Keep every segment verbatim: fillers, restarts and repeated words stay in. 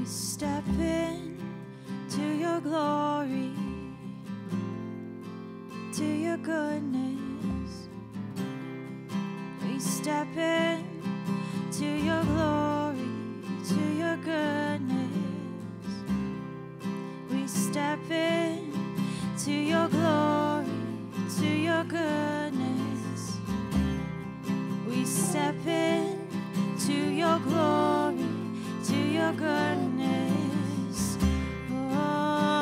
step in to your glory, to your goodness. We step in to your glory, to your goodness. We step in to your glory, to your goodness. We step in to your glory, to your goodness. Oh.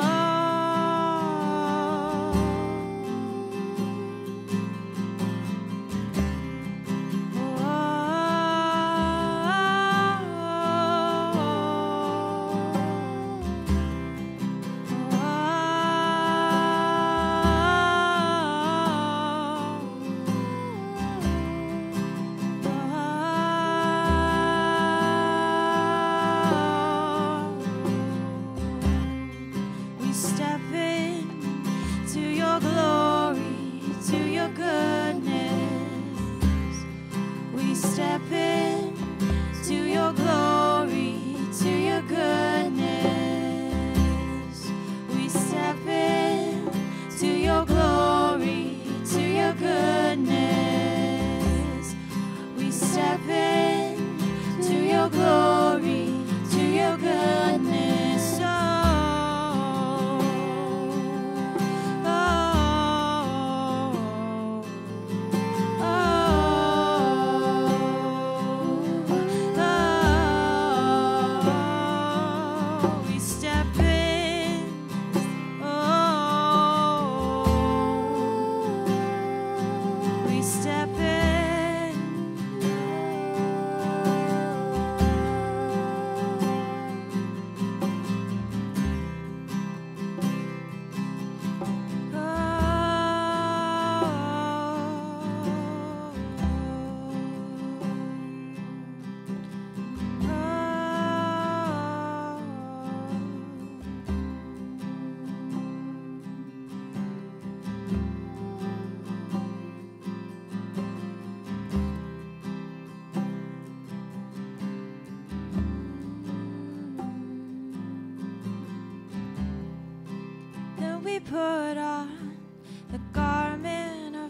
Put on the garment of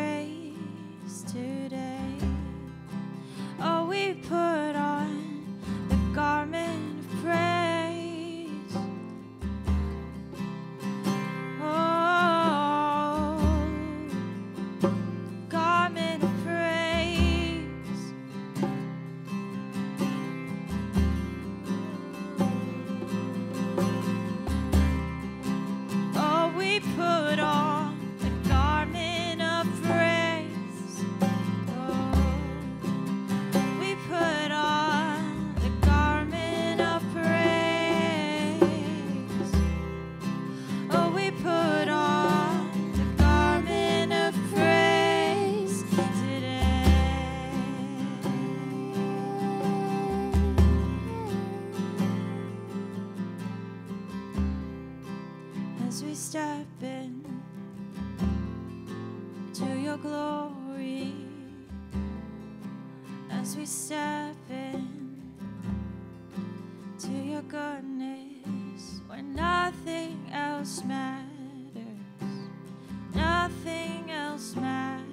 praise today. Oh, we put on the garment of praise. Oh, garment of praise. We put on the garment of praise. Oh, we put on the garment of praise. Oh, we put on the garment of praise today. As we step in to your glory, as we step in to your goodness, when nothing else matters, nothing else matters,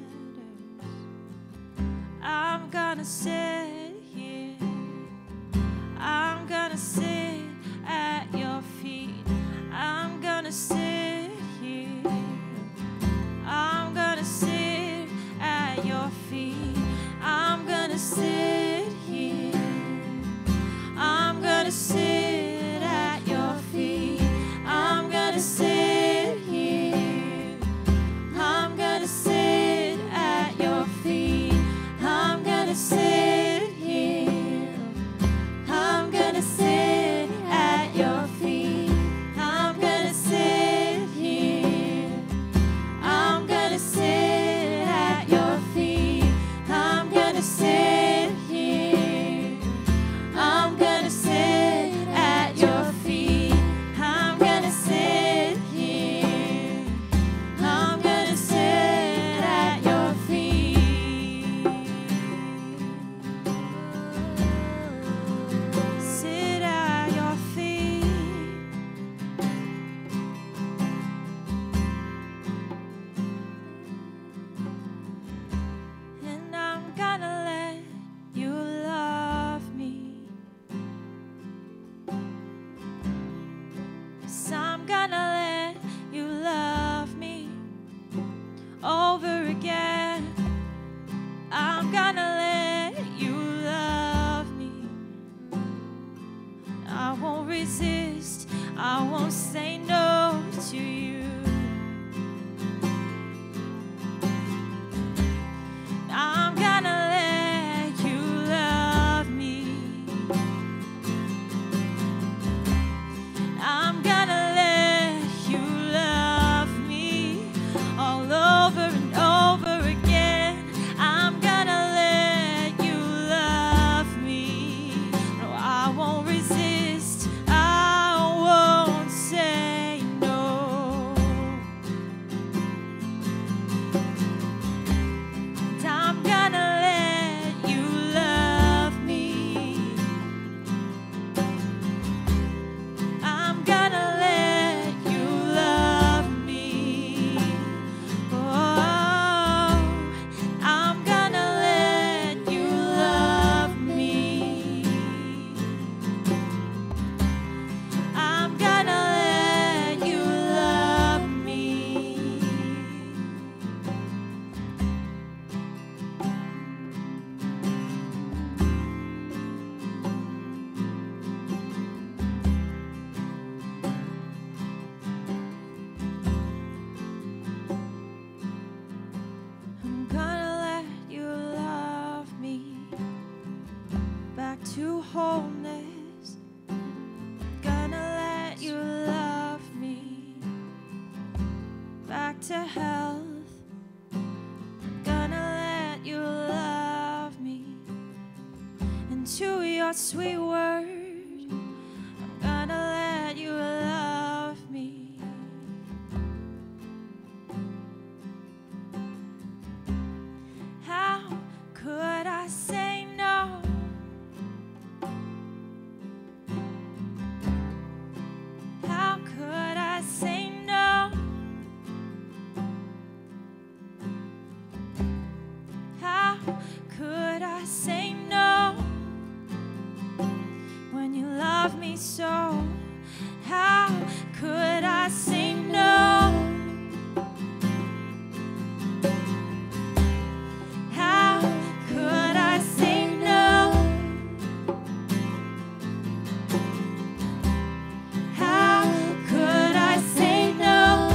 I'm gonna sit here, I'm gonna sit at your feet. I'm gonna sit here. I'm gonna sit at your feet. I'm gonna sit here. I'm gonna sit at your feet. I'm gonna sit here. I'm gonna sit at your feet. I'm gonna sit here. I'm gonna sit at your feet. I'm gonna sit here. I'm gonna sit at your feet. I'm gonna sit here. I'm gonna sit resist. I won't say no to you. I'm gonna let you love me. I'm gonna let you love me all over and over again. I'm gonna let you love me. No, I won't resist. I won't say no. And I'm gonna let you love me. I'm gonna let you love me. Oh, I'm gonna let you love me. I'm gonna let you love me. I'm gonna let you love me back to wholeness. Gonna let you love me back to health. Gonna let you love me into your sweet word. I'm gonna let you love me. How could I say no? How could I say no? How could I say no when you love me so? How could I say no? How could I say no? How could I say no?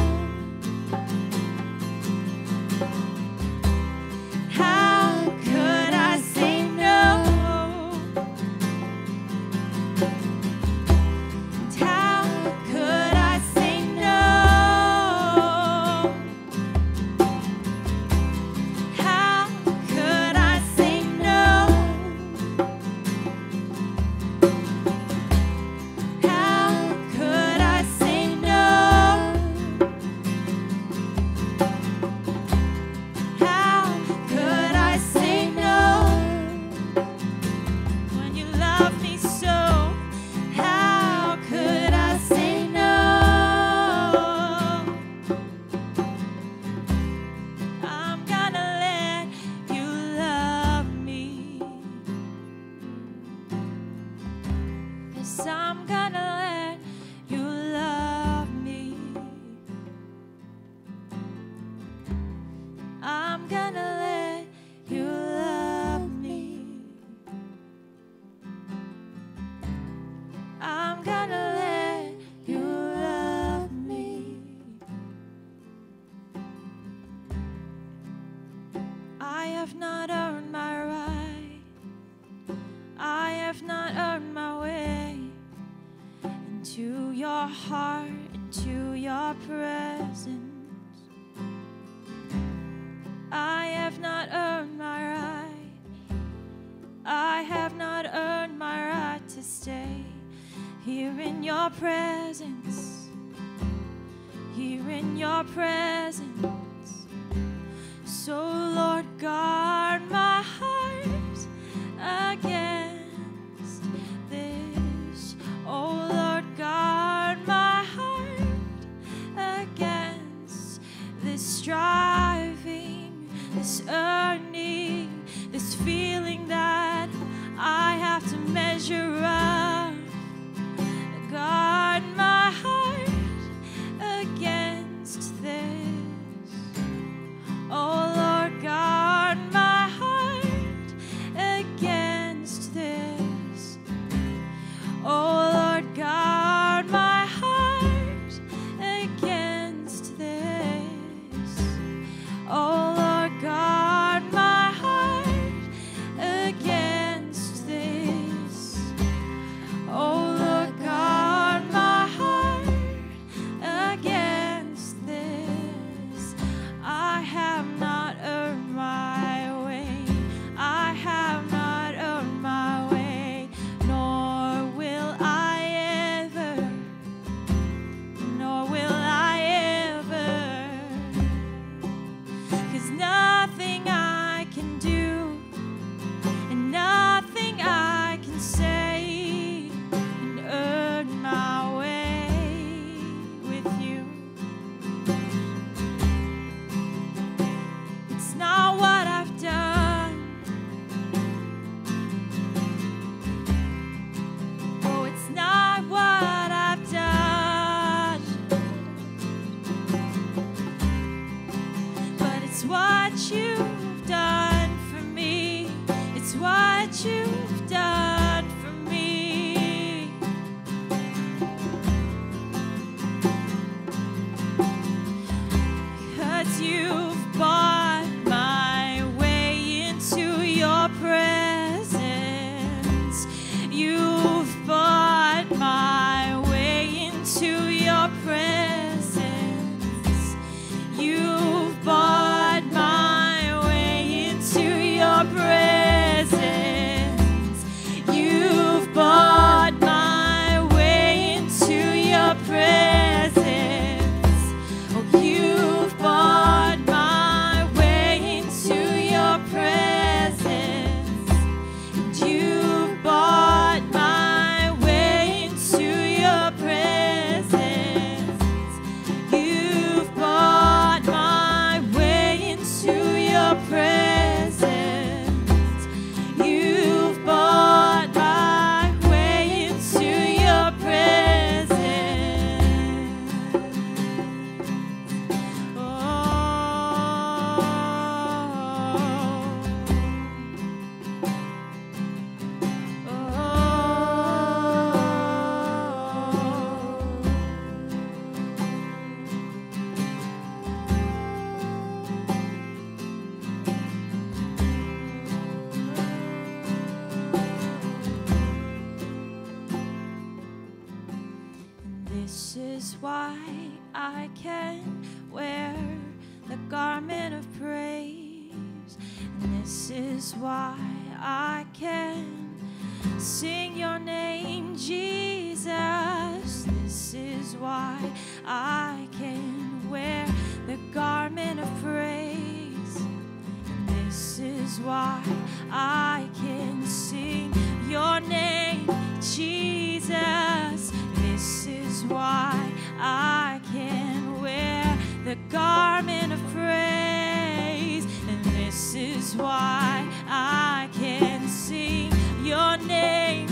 How could I say no? And how could I say no? How could I say no? How could I say no? How could I say no when you love me so? How could I say no? I'm gonna let you love me. 'Cause I'm gonna let you love me. I'm gonna let you love me. I'm gonna let you love me. I have not earned my right. I have not earned my way into your heart, into your presence. I have not earned my right. I have not earned my right to stay here in your presence. Here in your presence. So Lord, guard my heart against this. Oh Lord, guard my heart against this striving, this earning, this feeling that I have to measure up. Guard my heart against this. Oh Lord, guard my heart This is why I can wear the garment of praise. And this is why I can sing your name, Jesus. This is why I can wear the garment of praise. And this is why I can sing your name, Jesus. This is why I can wear the garment of praise. And this is why I can sing your name,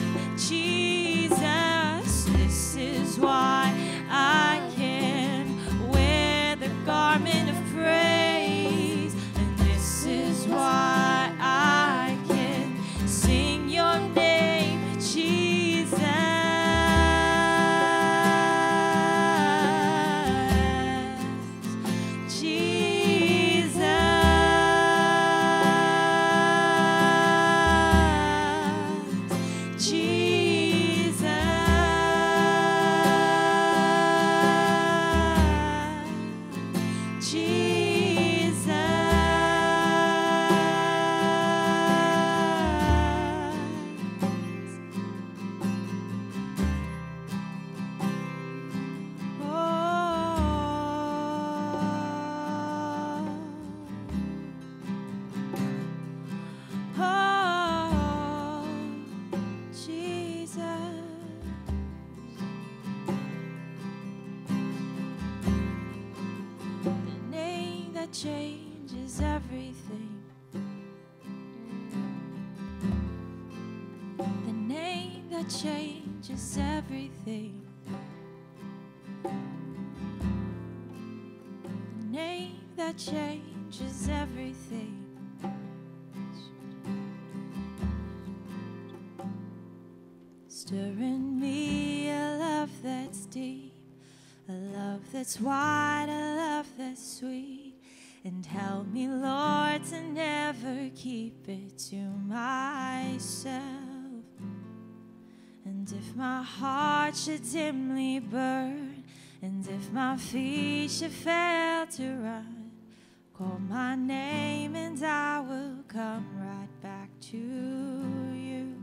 Jesus. This is why I can wear the garment of praise. And this is why I can sing your name, Jesus. Changes everything. The name that changes everything. The name that changes everything. Stir in me a love that's deep, a love that's wide, a love that's sweet. And help me, Lord, to never keep it to myself. And if my heart should dimly burn, and if my feet should fail to run, call my name and I will come right back to you.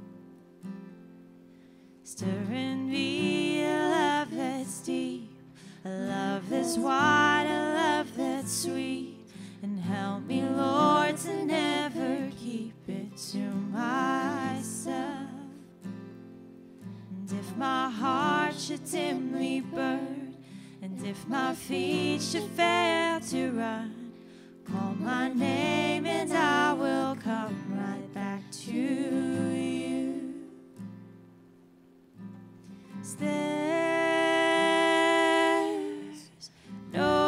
Stir in me a love that's deep, a love that's wide, a love that's sweet. And help me, Lord, to never keep it to myself. And if my heart should dimly burn, and if my feet should fail to run, call my name and I will come right back to you. There's no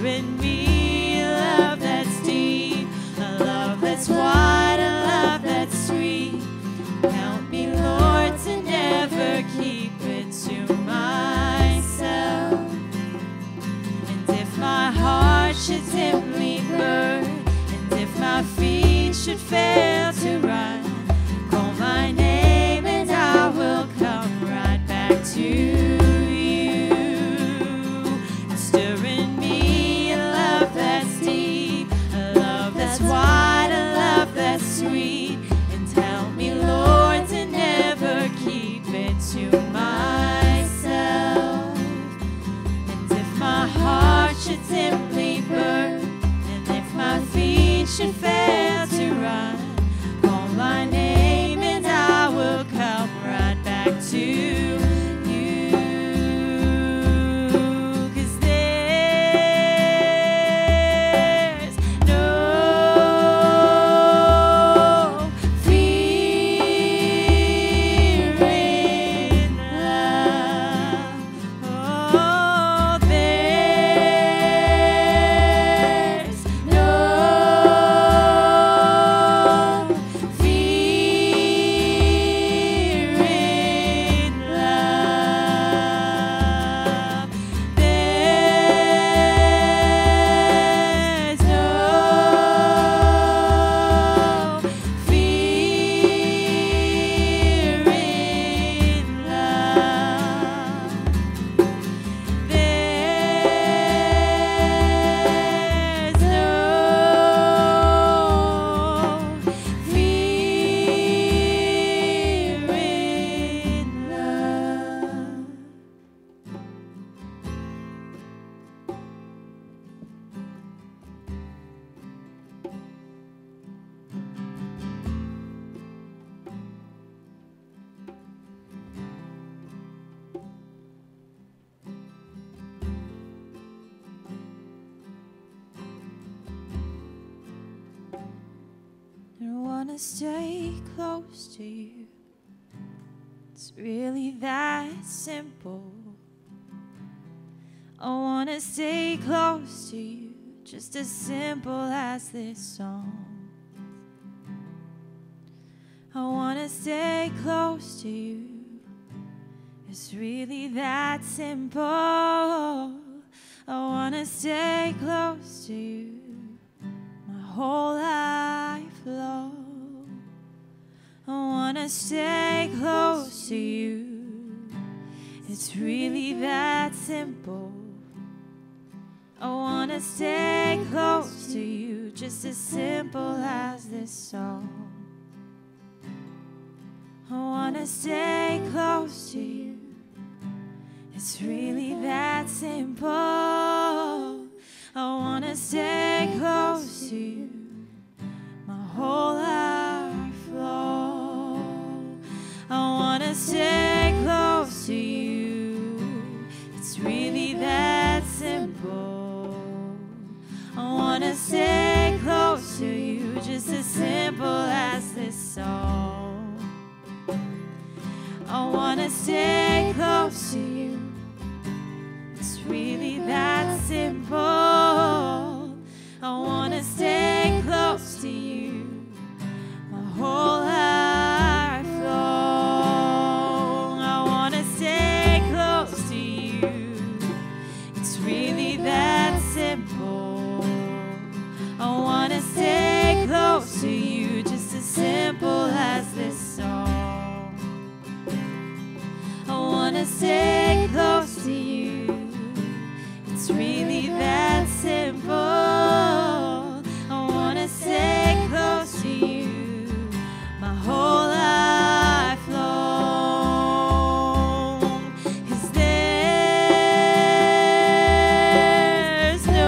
Stir in me a love that's deep, a love that's wide, a love that's sweet. Help me, Lord, to never keep it to myself. And if my heart should dimly burn, and if my feet should fail to run, call my name and I will come right back to you. And stir in me a love that's deep, a love that's wide, a love that's sweet. And help me, Lord, to never keep it to myself. And if my heart should dimly burn, and if my feet should fail to run, call my name and I will come right back to you. 'Cause there's no fear in love. Oh, there's no fear in love. There's no fear in love. There's no fear in love. I wanna stay close to you. It's really that simple. I wanna stay close to you, just as simple as this song. I wanna stay close to you. It's really that simple. I wanna stay close to you my whole life long. I wanna stay close to you. It's really that simple. I wanna stay close to you, just as simple as this song. I wanna stay close to you. It's really that simple. I wanna stay close to you my whole life long. I wanna stay close to you. It's really that simple. I wanna stay close to you, just as simple as this song. I wanna stay close to you. It's really that simple. I wanna stay close to you my whole life long. I wanna stay close to you. It's really that simple. I wanna stay close to you, just as simple as this song. I wanna stay close to you. It's really that simple. I wanna stay close to you my whole life long. 'Cause there's no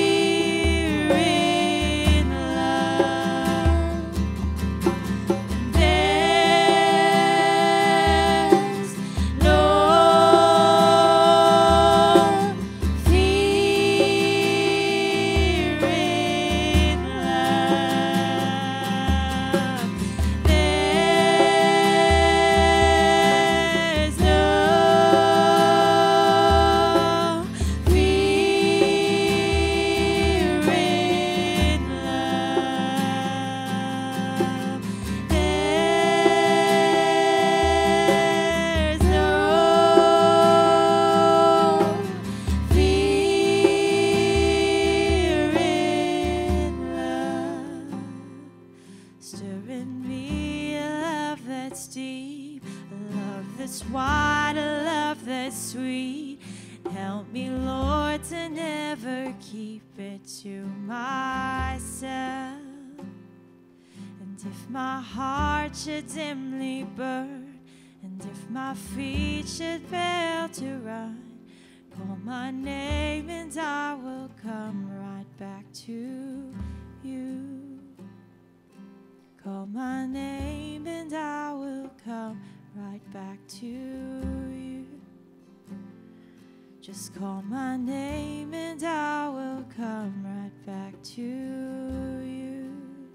fear in love. is sweet. Help me, Lord, to never keep it to myself. And if my heart should dimly burn, and if my feet should fail to run, call my name and I will come right back to you. Call my name and I will come right back to you. Just call my name and I will come right back to you.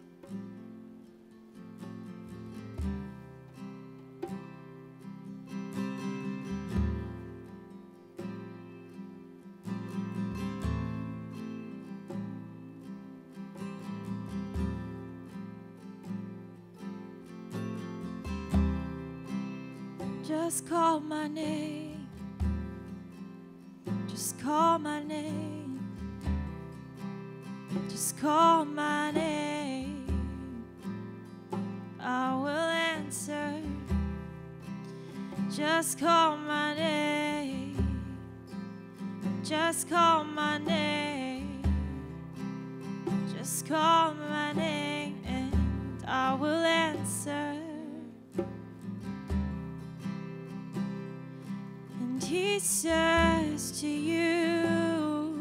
Just call my name. Just call my name. Just call my name. I will answer. Just call my name. Just call my name. Just call my name and I will answer. And he says to you,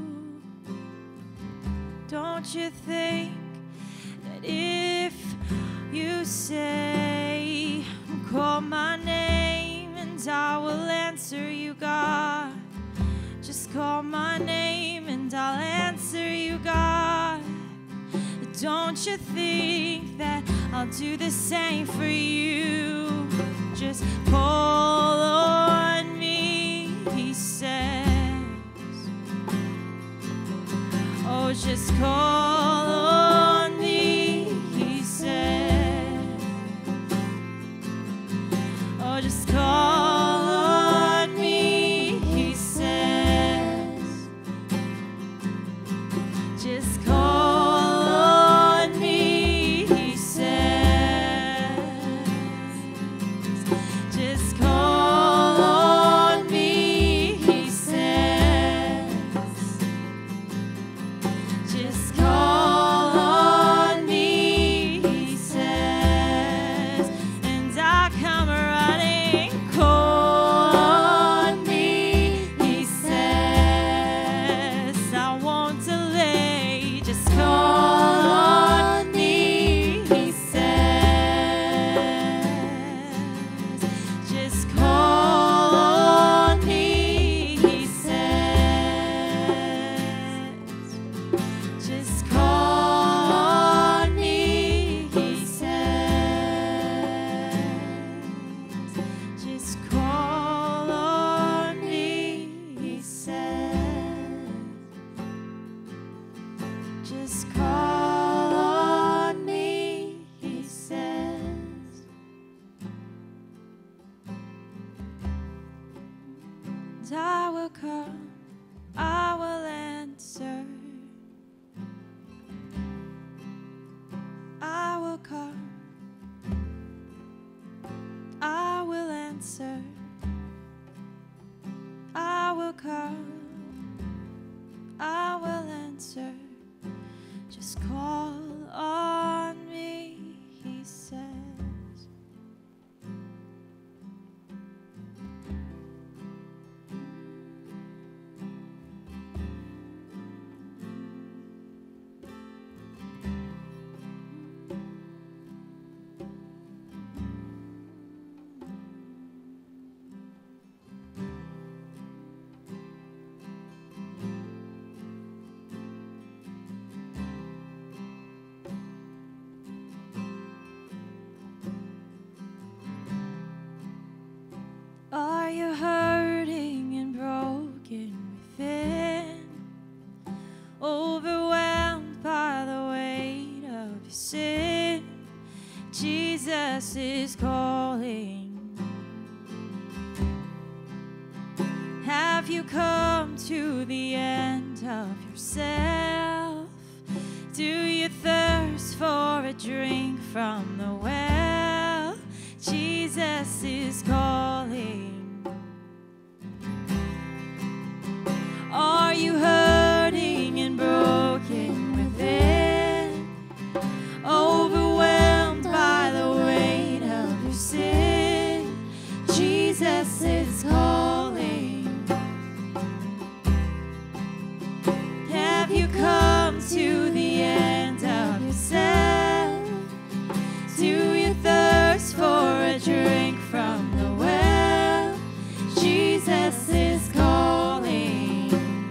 don't you think that if you say, call my name and I will answer you, God. Just call my name and I'll answer you, God. Don't you think that I'll do the same for you? Just call on me, he says. Oh, just call on me, he says. Oh, just call on me, he says. Just call on me, he says. Just call on me, he says. Just call on me, he says. And I come running. Call on me, he says. I won't delay. Just call on me, he says. Just call on me, he says. Just call on me, he says. Just call on me, he says. Just call on me, he says. And I will come, I will answer. I will come, I will answer. I will come, I will answer. Just call on me, he says. Are you hurting and broken within? Overwhelmed by the weight of your sin? Jesus is calling. Have you come to the end of yourself? Do you thirst for a drink from the well? Jesus is calling. you hurting and broken within? Overwhelmed by the weight of your sin? Jesus is calling. Have you come to the end of yourself? Do you thirst for a drink from the well? Jesus is calling.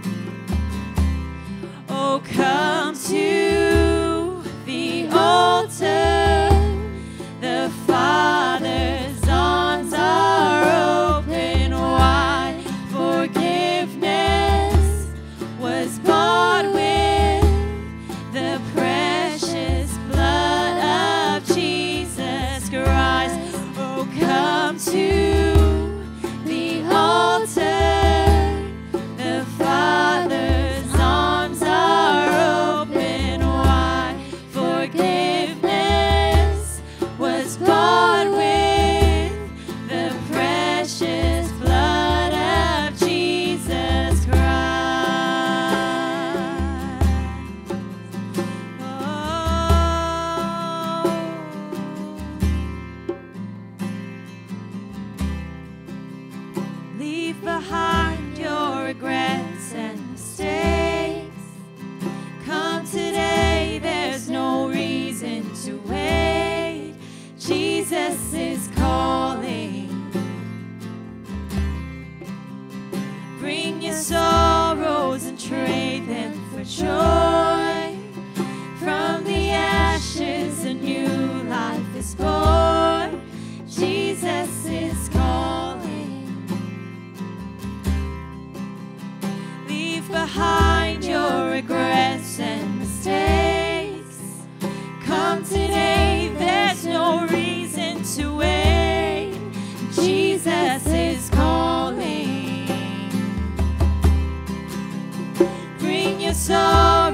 Oh, come to the altar. The Father's arms are open wide. Forgiveness was bought with the precious blood of Jesus Christ. Oh, come to the altar. The Father's arms are open wide. Forgiveness was bought with the precious blood of Jesus Christ. Oh. Leave behind your regrets and mistakes. Come today, there's no reason to wait. Jesus is calling. Bring your sorrows and trade them for joy. From the ashes, a new life is born. Jesus is calling. Leave behind your regrets and mistakes. Come today, there's no reason to wait. Jesus is calling. Bring your sorrow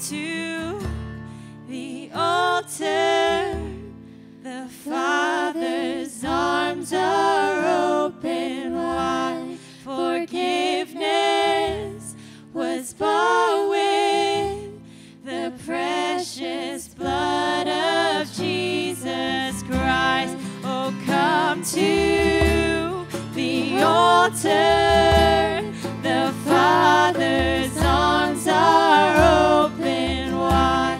to the altar. The Father's arms are open wide. Forgiveness was bought with the precious blood of Jesus Christ. Oh, come to the altar. The Father's arms are open wide.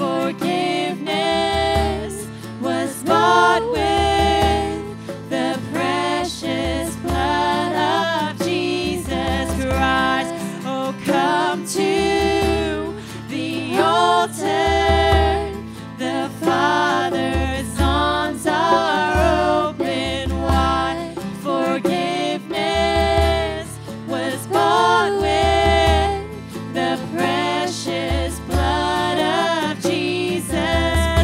Forgiveness was bought with the precious blood of Jesus Christ. Oh, come to the altar. The Father's arms are open wide. Forgiveness was bought with the precious blood of Jesus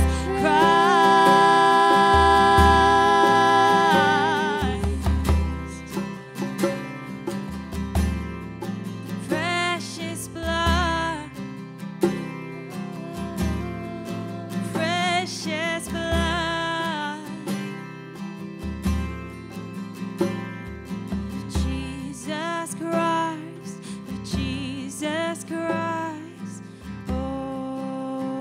Christ. Precious blood, precious blood of Jesus Christ, of Jesus Christ. Oh,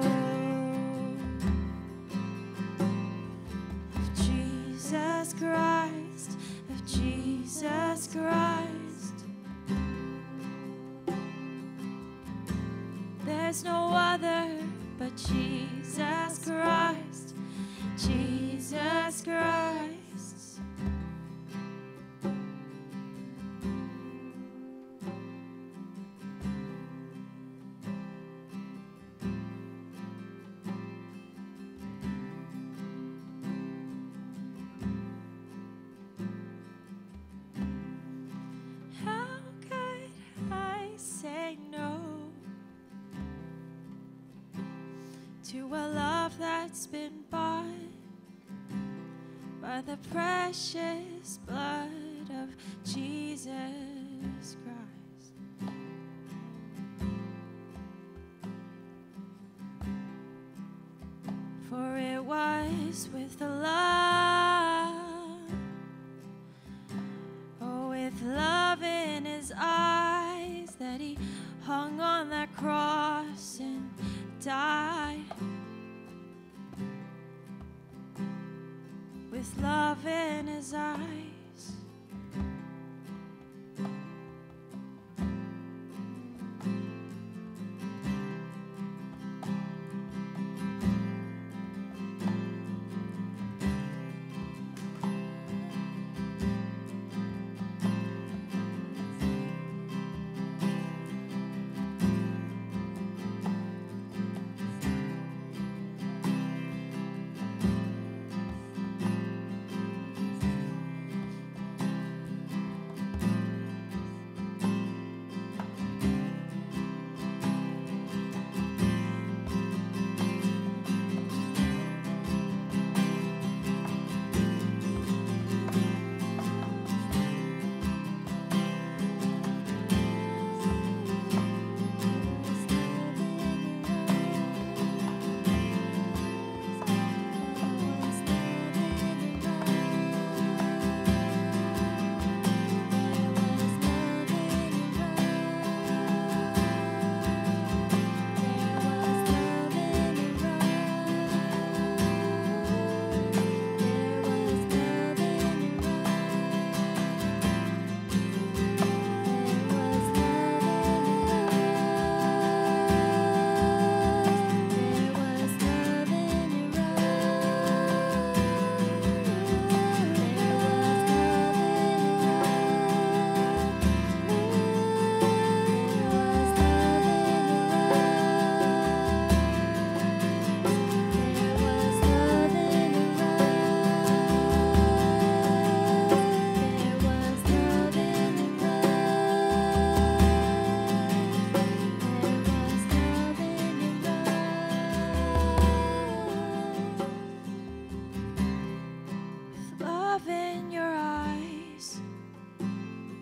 of Jesus Christ, of Jesus Christ. There's no other but Jesus Christ, Jesus Christ. How could I say no to a love that's been bought by the precious blood of Jesus Christ? For it was with the love, oh, with love in his eyes that he hung on that cross and died. With love in his eyes.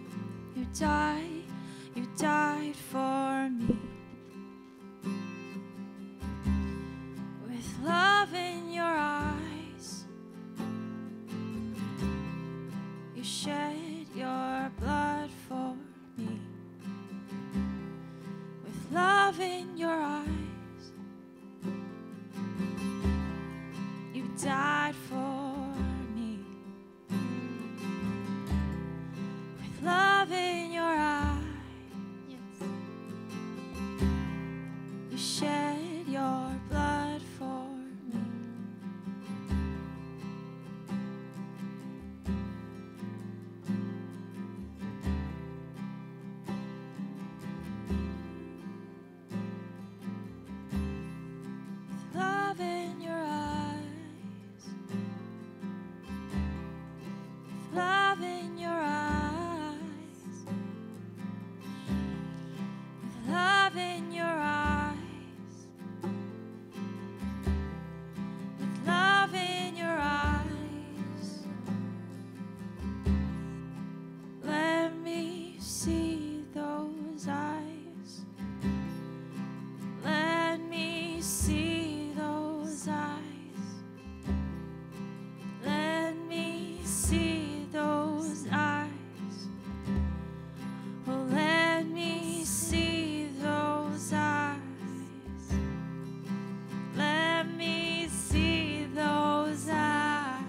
died, you died for me. love in your eyes. You died for me. With love in your eyes. Yes. You shed your blood for me. With love in your eyes. With love in your eyes. With love in your eyes. With love in your eyes. Let me see those eyes. Let me see those eyes. Let me see those eyes. Oh, let me see those eyes. Let me see those eyes.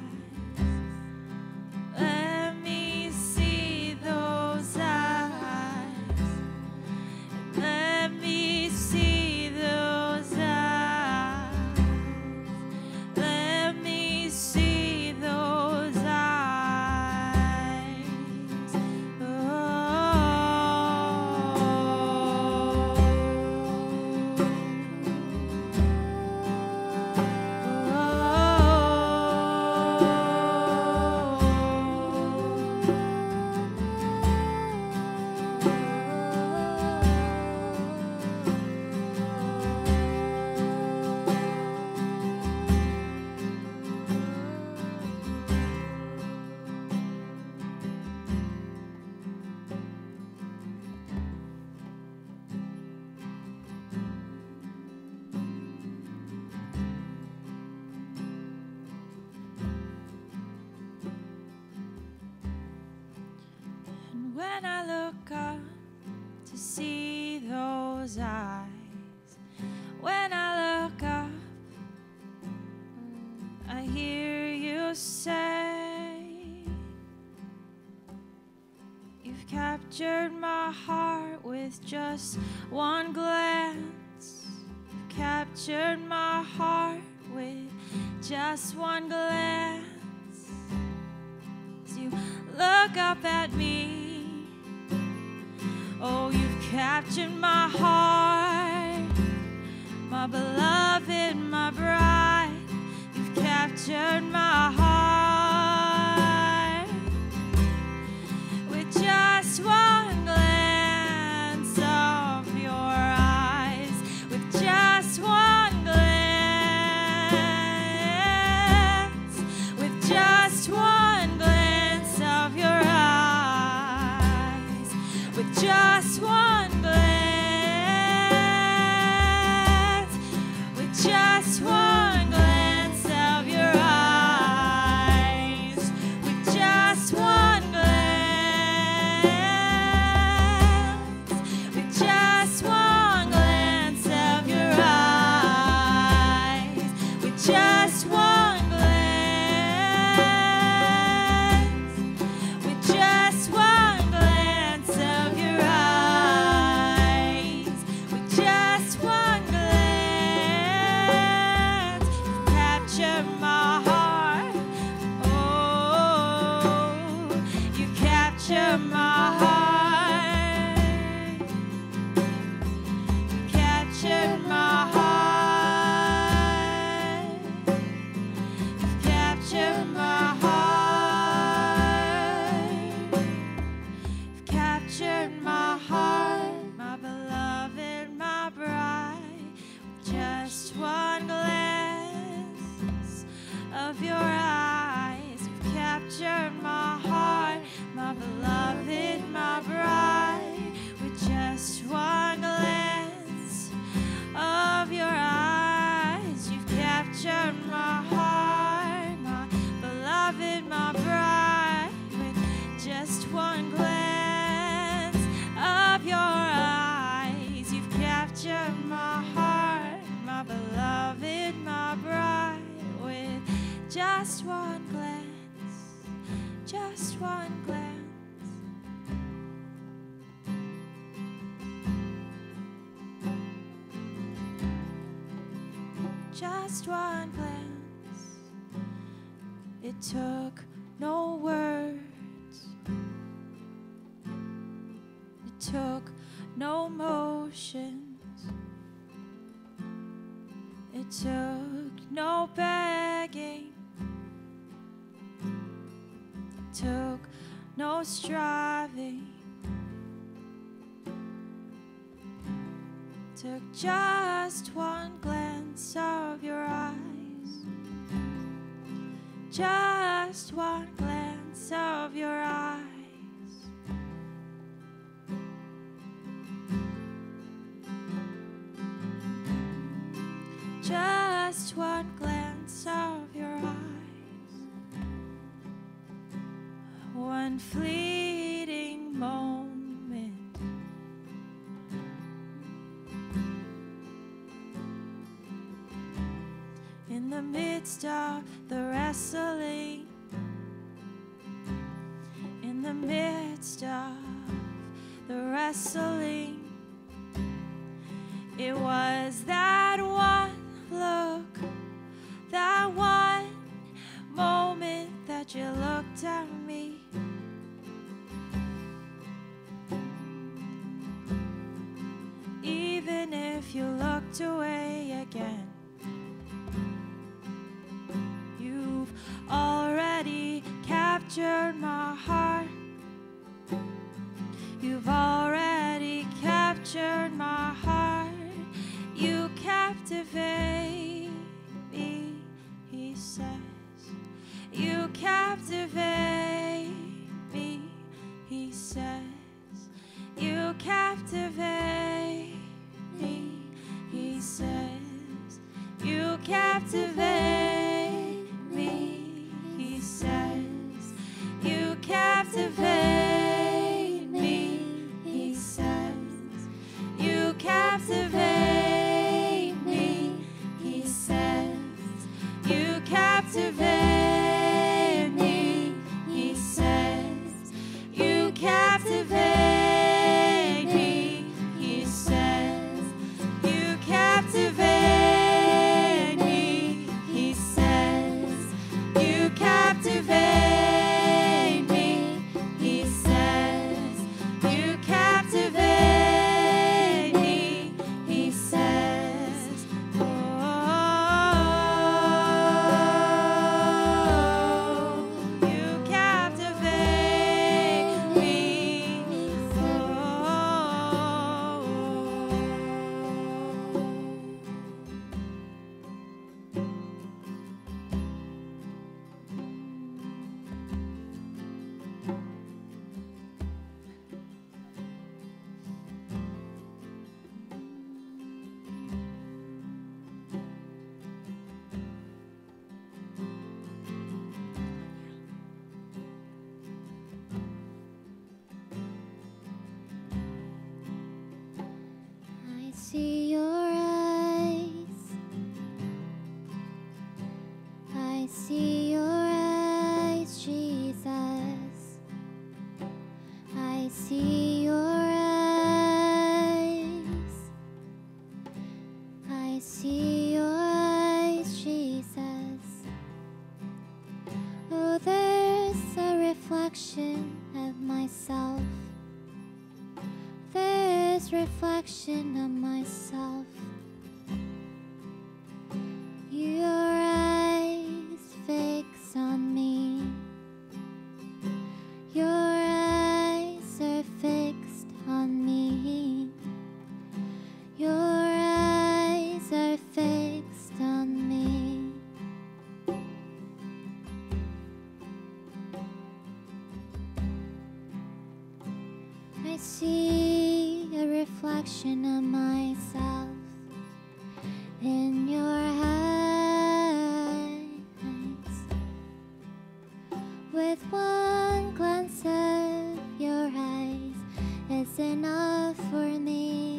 Let me see those eyes. Let me see those eyes. Let me see those eyes. And when I look up to see those eyes, when I look up, I hear you say, you've captured my heart with just one glance. You've captured my heart with just one glance. As you look up at me, oh, you've captured my heart, my beloved, my bride. You've captured my heart with just one glance of your eyes, with just one glance, with just one glance of your eyes, with just one glance, with just one glance of your eyes, with just one glance, with just one glance of your eyes, with just one glance, with just one glance of your eyes, with just one glance, you've captured my heart. Oh, you capture my heart. You captured my heart. You've captured my heart. You've captured my heart, my beloved, my bride. With just one glance of your eyes, you've captured my heart, my beloved, my bride. With just one glance of your eyes, you've captured my heart, my beloved, my bride. With just one glance of your eyes, you've captured just one glance. It took no words. It took no motions. It took no begging. It took no striving. It took just one glance of your eyes. Just one glance of your eyes. Just one glance of your eyes. One fleeting moment. In the midst of the wrestling, in the midst of the wrestling, it was that one look, that one moment that you looked at me. Even if you looked away again, you've already captured my heart. You've already captured my heart. You captivate me, he says. You captivate me, he says. You captivate me, he says. You captivate me, he says. You captivate me, he says. You captivate me, he says. You captivate me, he says. You captivate me, he says. You captivate me, he says. You captivate me, he says. You captivate me, he says. Oh, you captivate me. I see your eyes. I see your eyes, Jesus. I see your eyes. I see your eyes, Jesus. Oh, there's a reflection of myself. There's reflection of myself. Your eyes fix on me. Your eyes are fixed on me. Your eyes are fixed on me. I see a reflection of myself in your eyes. With one glance of your eyes is enough for me.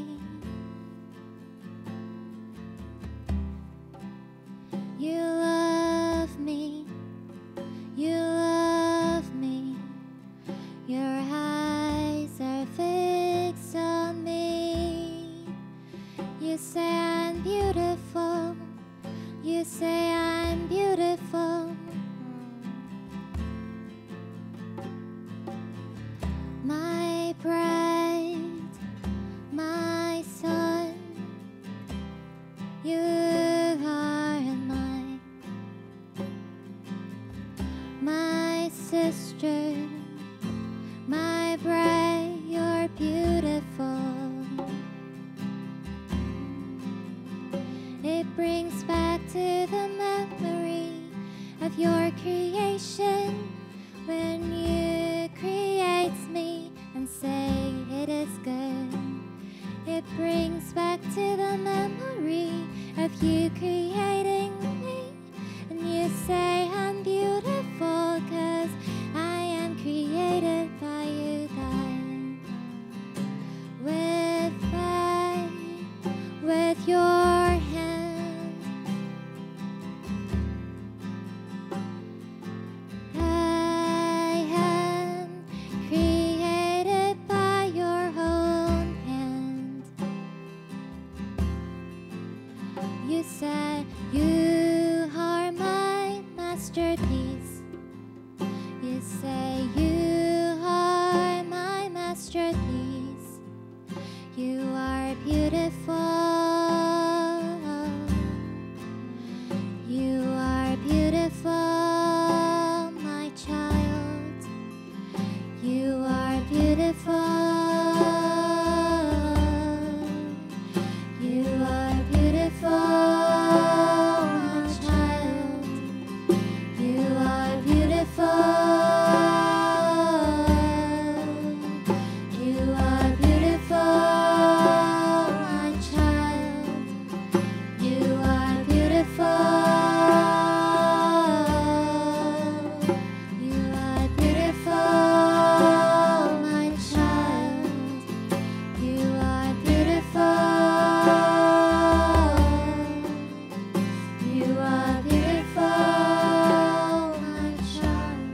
You love me. You love me. Your eyes are fixed on me. You say I'm beautiful. with your creation. When you create me and say it is good, it brings back to the memory of you creating me. And you say I'm beautiful 'cause I am created by you, God. With faith, with your hand, I am created by your own hand. You said you are my masterpiece. You say you are my masterpiece. You are beautiful. You are beautiful, my child. You are beautiful. You are beautiful, my child. You are beautiful. You are beautiful, my child. You are beautiful. You are beautiful, my child. You are beautiful. You are beautiful, my child.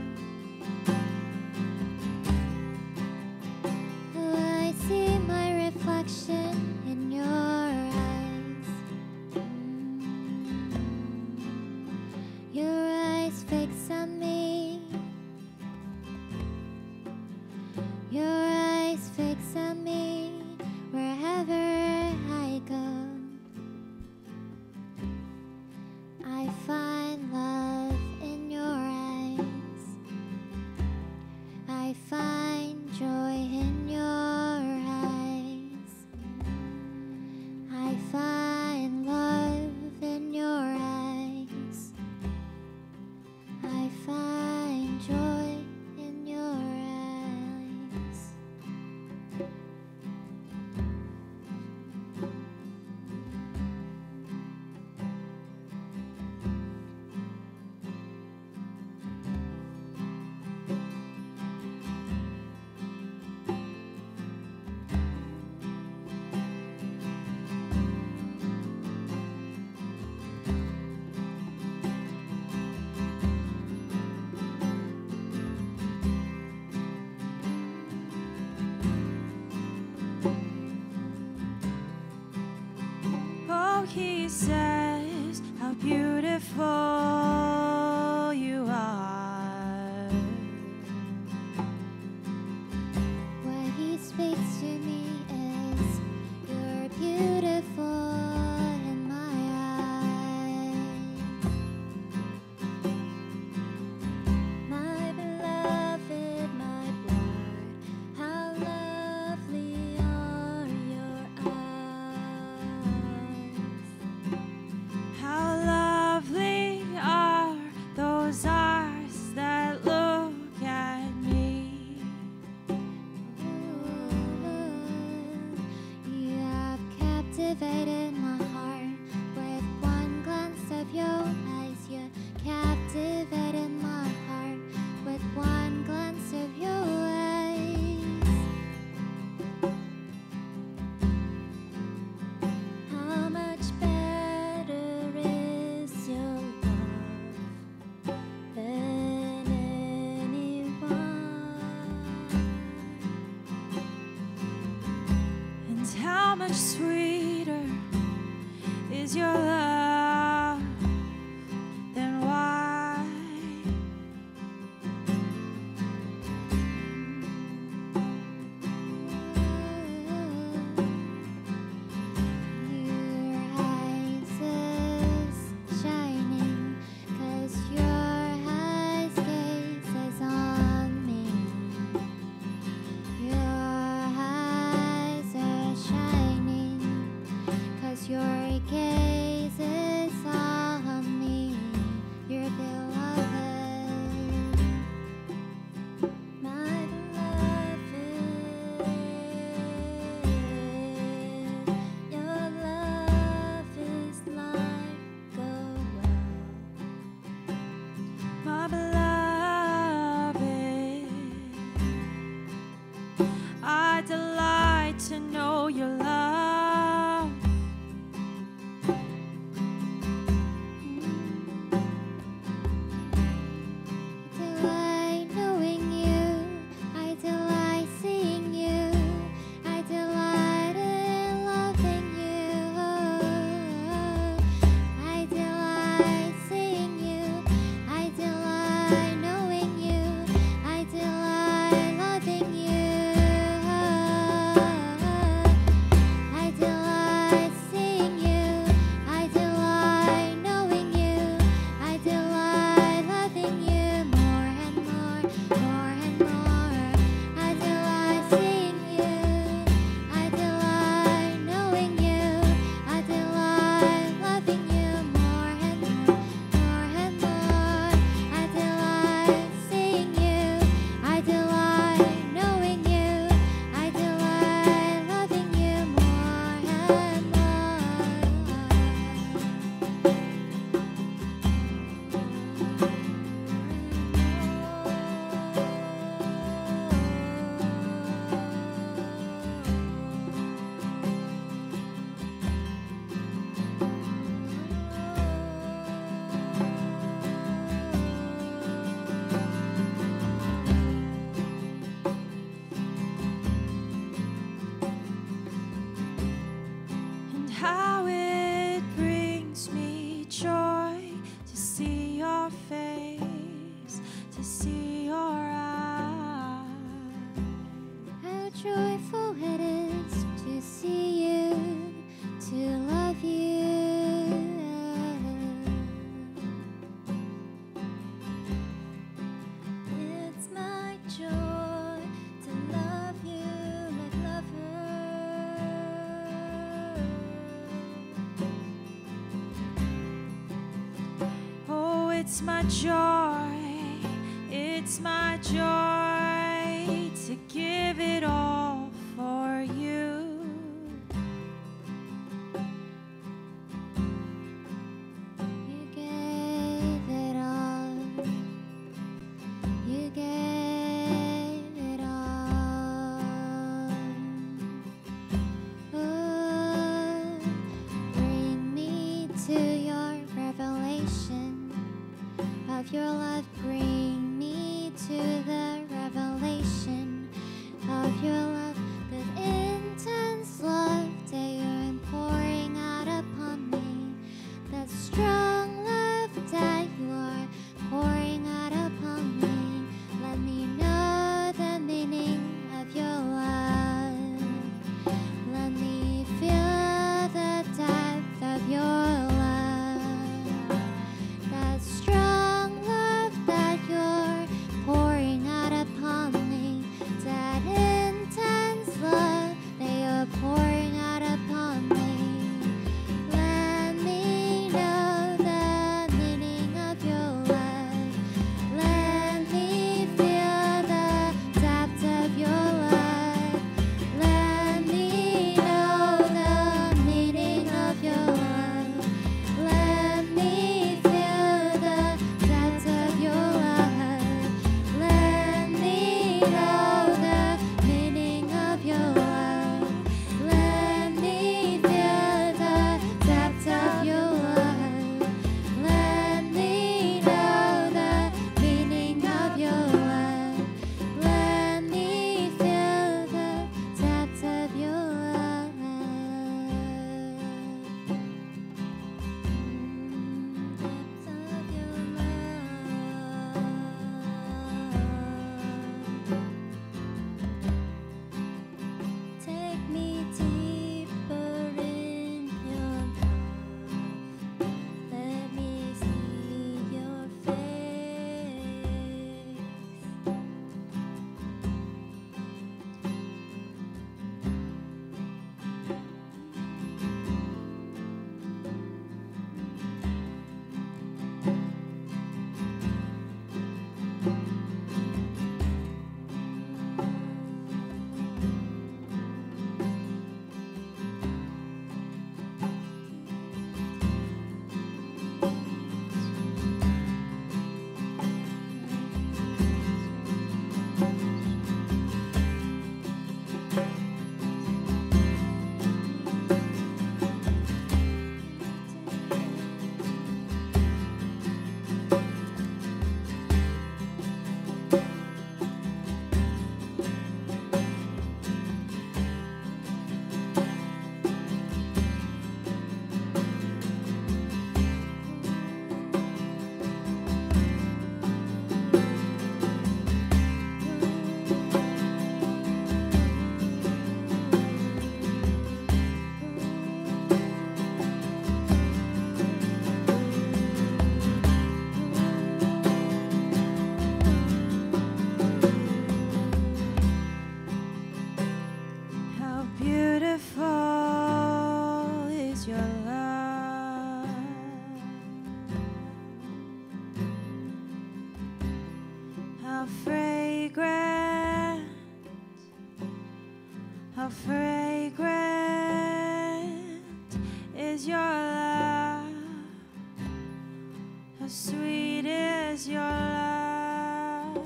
I see my reflection in your eyes. Your eyes fix on me. Your eyes fix on me wherever I go. I find love in your eyes. I find joy in your eyes. I find love in your eyes. I find joy in your eyes. Oh, he says how beautiful you are. What he speaks to me is you're beautiful in my eyes. My beloved, my blood, how lovely are your eyes. How lovely are those eyes that look at me. You have captivated my heart with one glance of your eyes. You captivated my heart with one glance of your eyes. How much better is your love than anyone? And how much sweeter is your love than wine. Your eyes is shining 'cause your eyes gazes on me. Your eyes are shining 'cause your gaze how it brings me joy to see your face, to see your eyes. How joyful it is to see you, to love you. It's my joy to love you like lover. Oh, it's my joy, it's my joy to give it all for you. You gave it all. You gave it all. Oh, bring me to your revelation of your love. Bring me to the revelation of your love, that intense love that you're pouring out upon me, that strong love that you are pouring out upon me. Let me know the meaning of your love. Let me feel the depth of your love, that strong love that you're pouring out upon me, that intense love that you're pouring out upon me. Let me know the meaning of your love. Let me feel the depth of your love. Let me know the meaning of your love. Let me feel the depth of your love. Let me know the meaning of your love. Let me feel the depth of your love. Let me know the meaning of your love. Let me feel the depth of your love. Depth of your love. Take me deeper in your love. Let me see your face. How beautiful is your love. How fragrant, how fragrant is your love. How sweet is your love.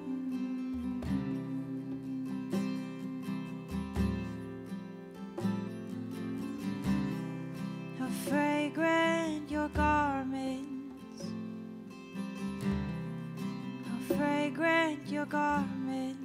How fragrant your garments. How fragrant your garments.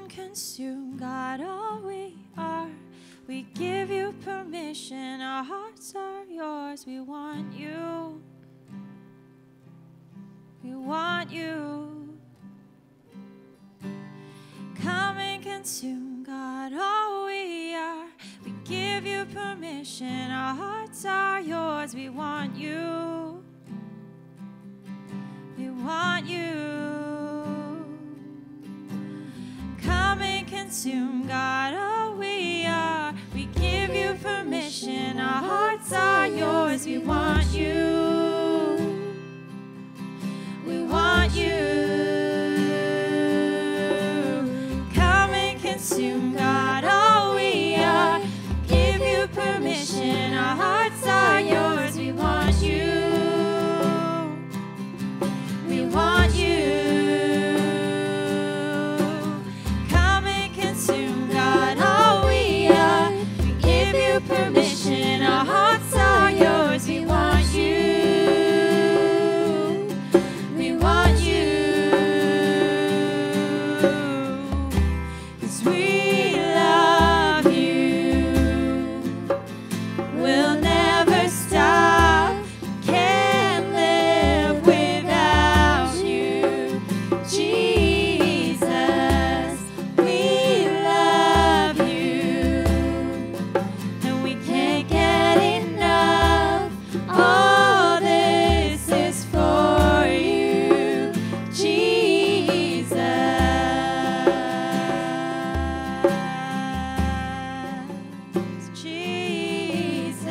consume, God, all we are. We give you permission, our hearts are yours. We want you. We want you. Come and consume, God, all we are. We give you permission, our hearts are yours. We want you. We want you. Come and consume, God, all we are. We give you permission, our hearts are yours. We want you. We want you. Come and consume, God, all we are. Give you permission, our hearts are yours. We want you. We want you. Come and consume, God, all we are. We give you permission, our hearts are yours. We want you. We want you. 'Cause we love you. We'll never stop. Can't live without you, Jesus. We love you, and we can't get enough. All this is for you, Jesus. Jesus.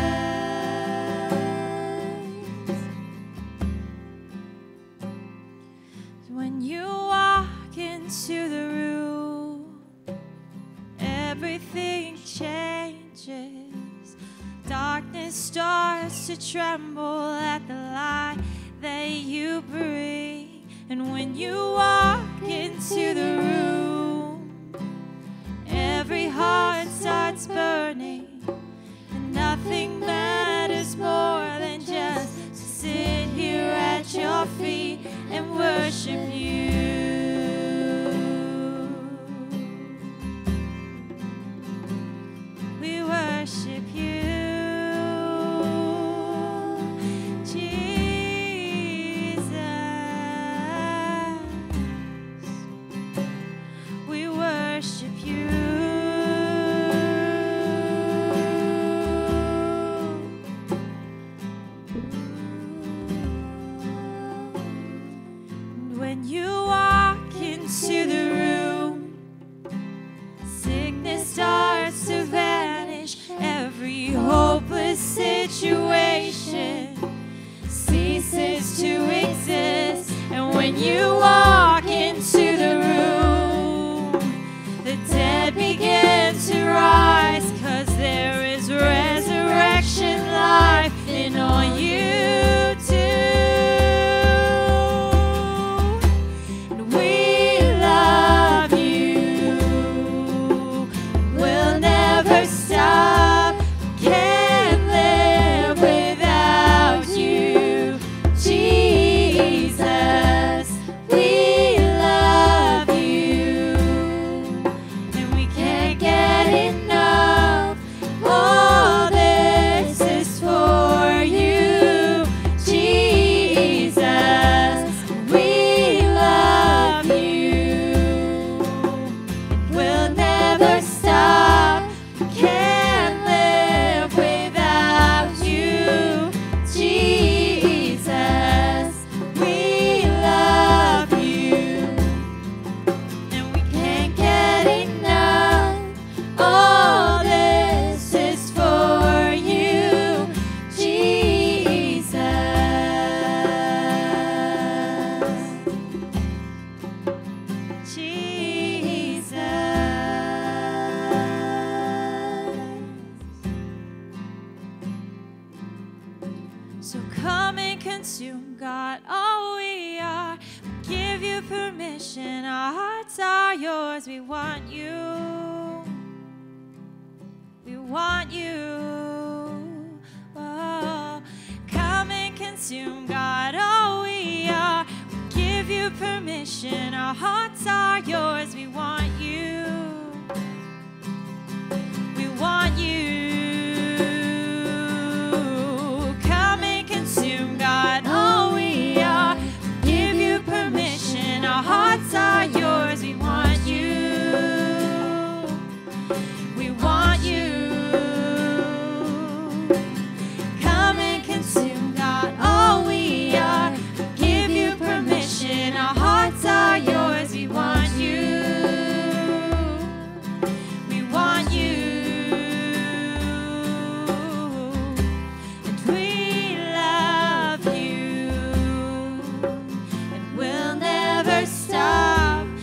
When you walk into the room, everything changes. Darkness starts to tremble at the light that you bring. And when you walk into the room, every heart starts burning. And nothing matters more than just to sit here at your feet and worship you. We worship you, Jesus. We worship you. And when you walk into the room, sickness starts to vanish. Every hopeless situation ceases to exist. And when you walk into the room, the dead begin to rise. 'Cause there is resurrection life in all you do. And we love you. We'll never stop. Can't live without you, Jesus. We love you, and we can't get enough. All this is for you, Jesus. We love you, and we'll never stop. Can't live without you, Jesus. We love you, and we can't get enough. All this is for you, Jesus. Jesus. So come and consume, God, all we are. We give you permission, our hearts are yours. We want you. We want you. Oh, come and consume, God, all we are. We give you permission, our hearts are yours. We want you. hearts are yours. We want you. We want you. Come and consume, God, all we are. Give you permission. Our hearts are yours. We want you. We want you. And we love you. And we'll never stop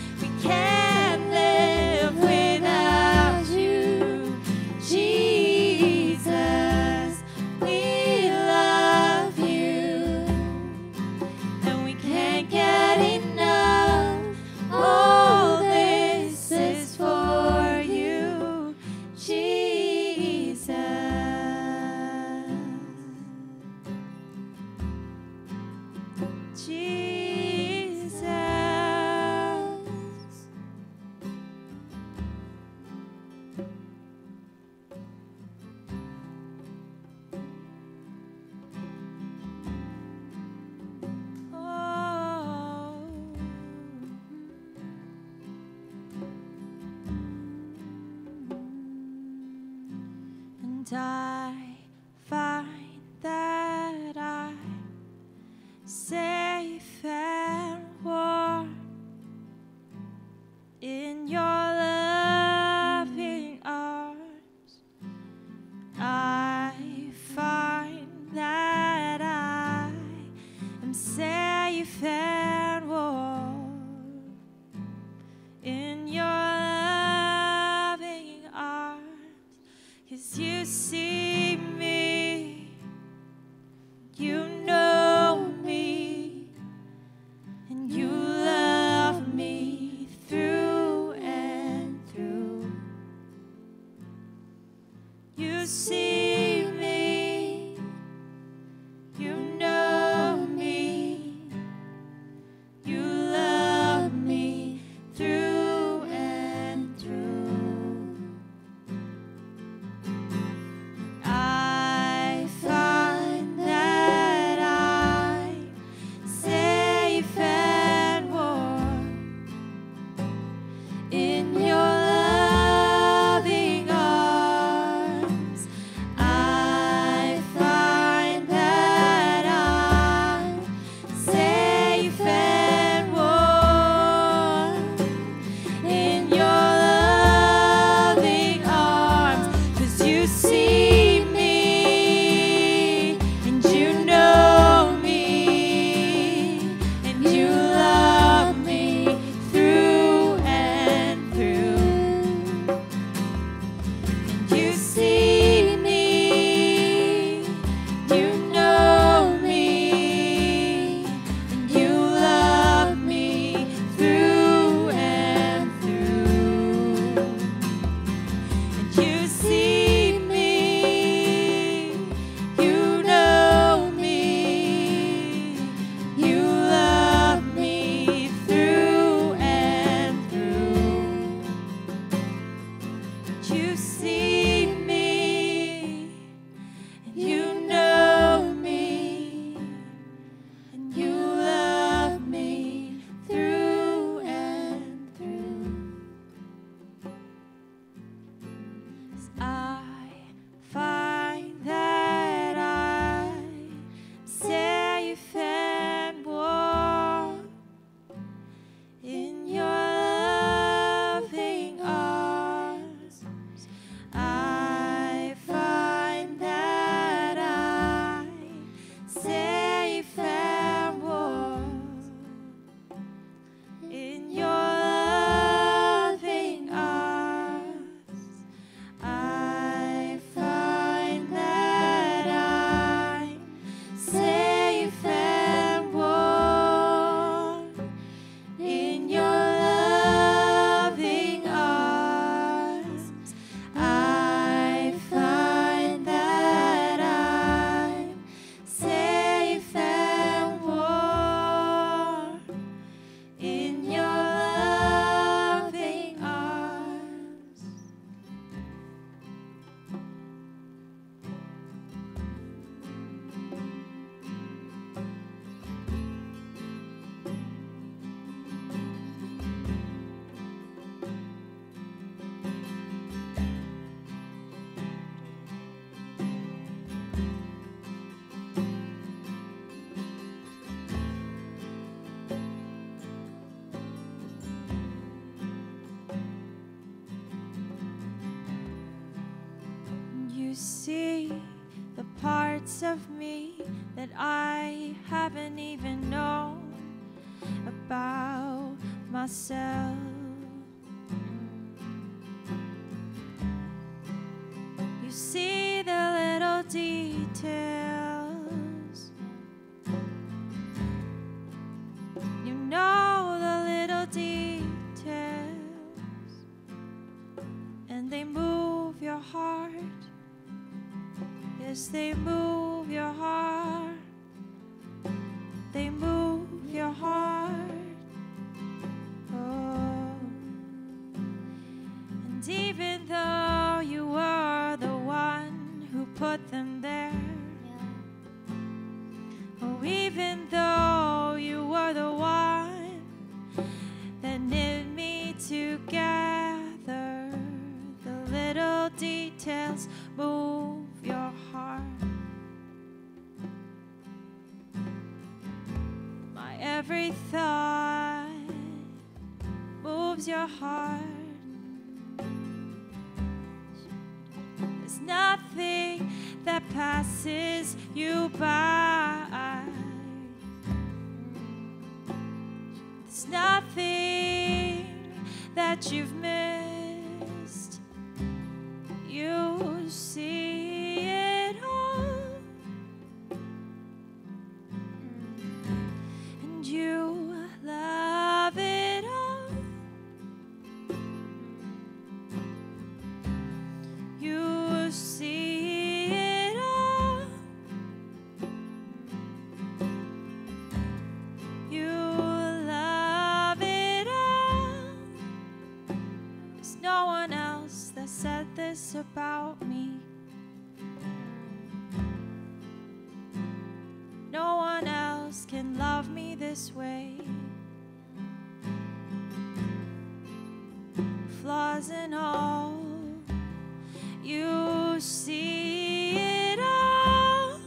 parts of me that I haven't even known about myself. You see the little details. You know the little details, and they move your heart. Yes, they move your heart. They move your heart. Oh. And even though you were the one who put them there, oh, even though you were the one that knit me together, the little details move your heart. My every thought moves your heart. There's nothing that passes you by. There's nothing that you've missed. You see it all, and you love it all. You see it all. You love it all. There's no one else that said this about me. No one else can love me this way. Flaws and all, you see it all.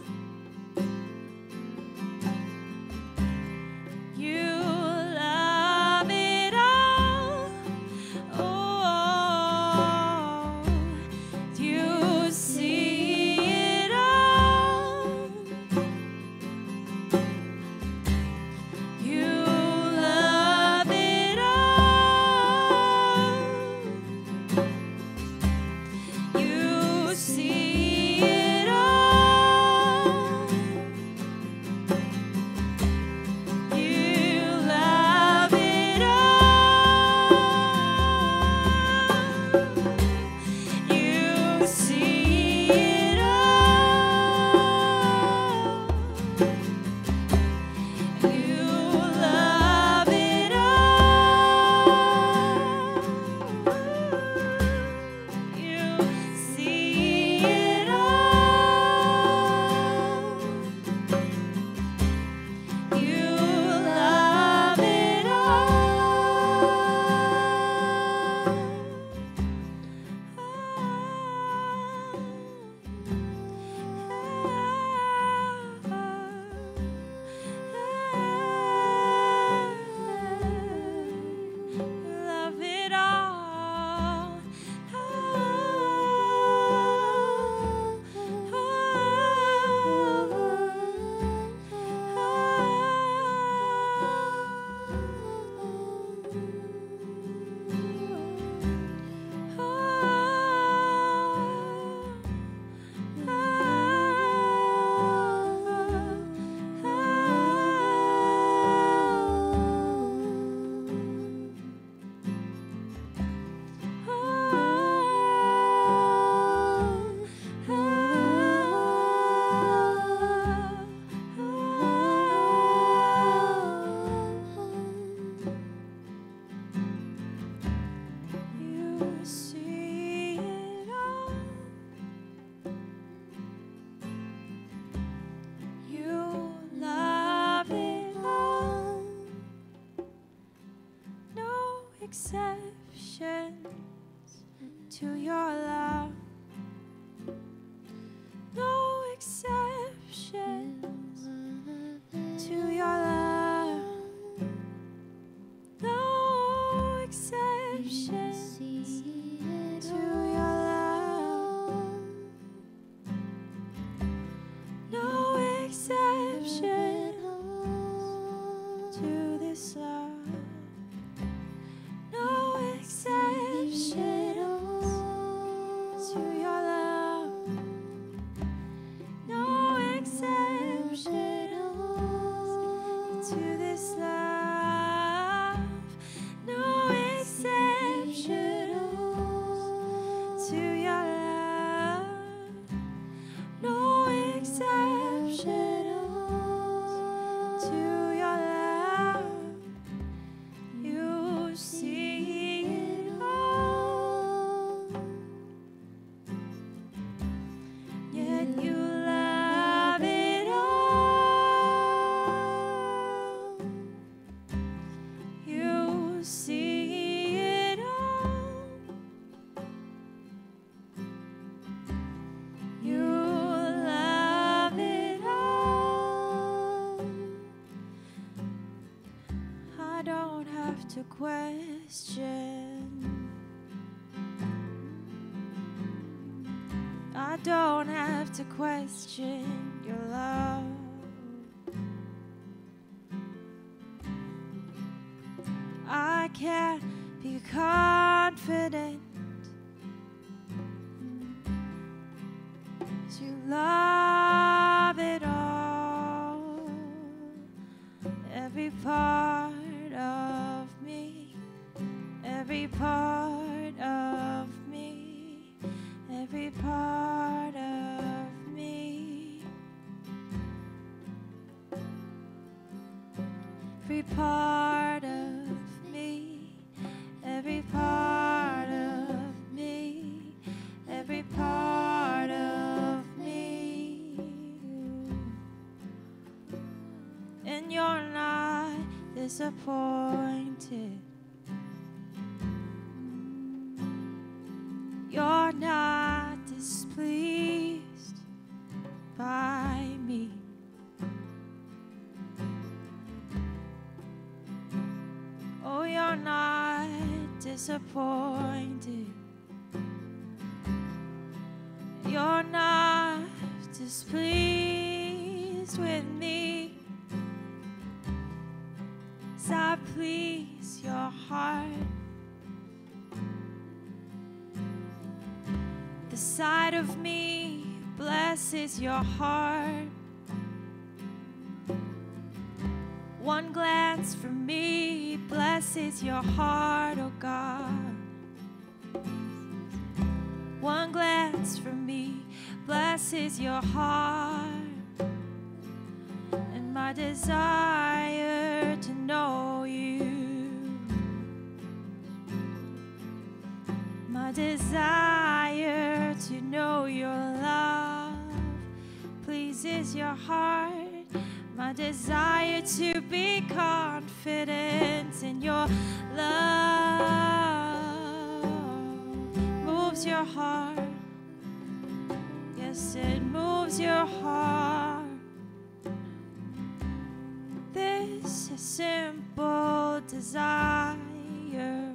You love it all. Oh, you see it all. You love it all. You see it all. You love it all. You see it all. You love it all. You see it all. You love it Love it all. You see it all. You love it all. No exceptions to your love. No exceptions to your love. No exceptions to your love. No see it all. You love it all. I don't have to question. I don't have to question your love. I can be confident, 'cause you love it all. Every part of me, every part of me, every part of me, every part of me, every part of me, every part of me. And you're not disappointed. You're not displeased by me. Oh, you're not disappointed. You're not displeased with me. 'Cause I please your heart. The side of me blesses your heart. One glance from me blesses your heart, oh God. One glance from me blesses your heart. And my desire to know you, my desire to know your love pleases your heart. My desire to be confident in your love moves your heart. Yes, it moves your heart. This is simple desire.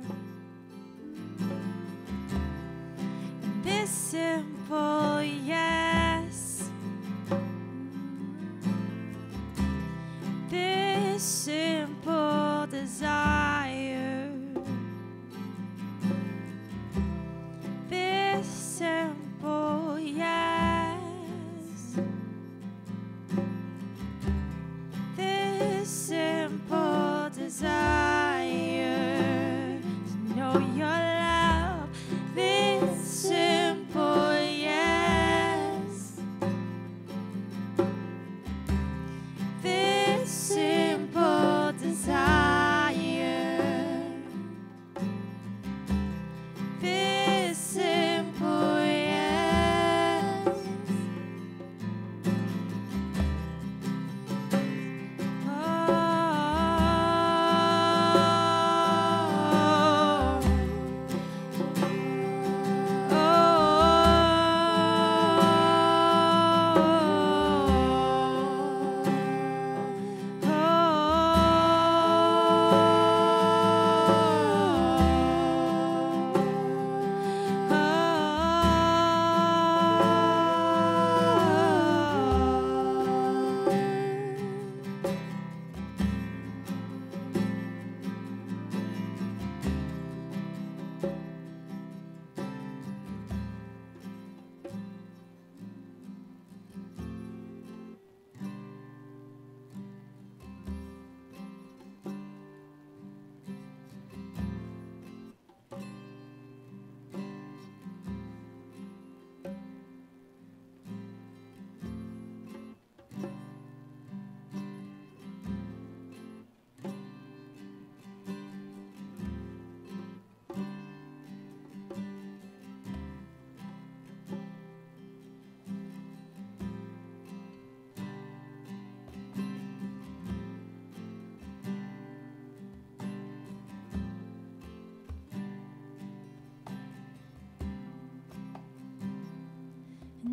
This simple yes. This simple desire. This simple yes. This simple desire to know your love. This simple yes.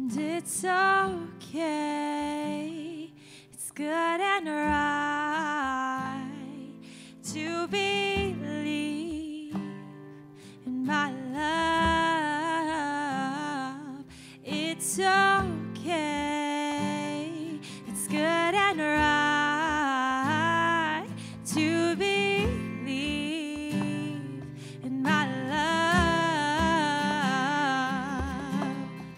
And it's okay, it's good and right to believe in my love. It's okay, it's good and right to believe in my love.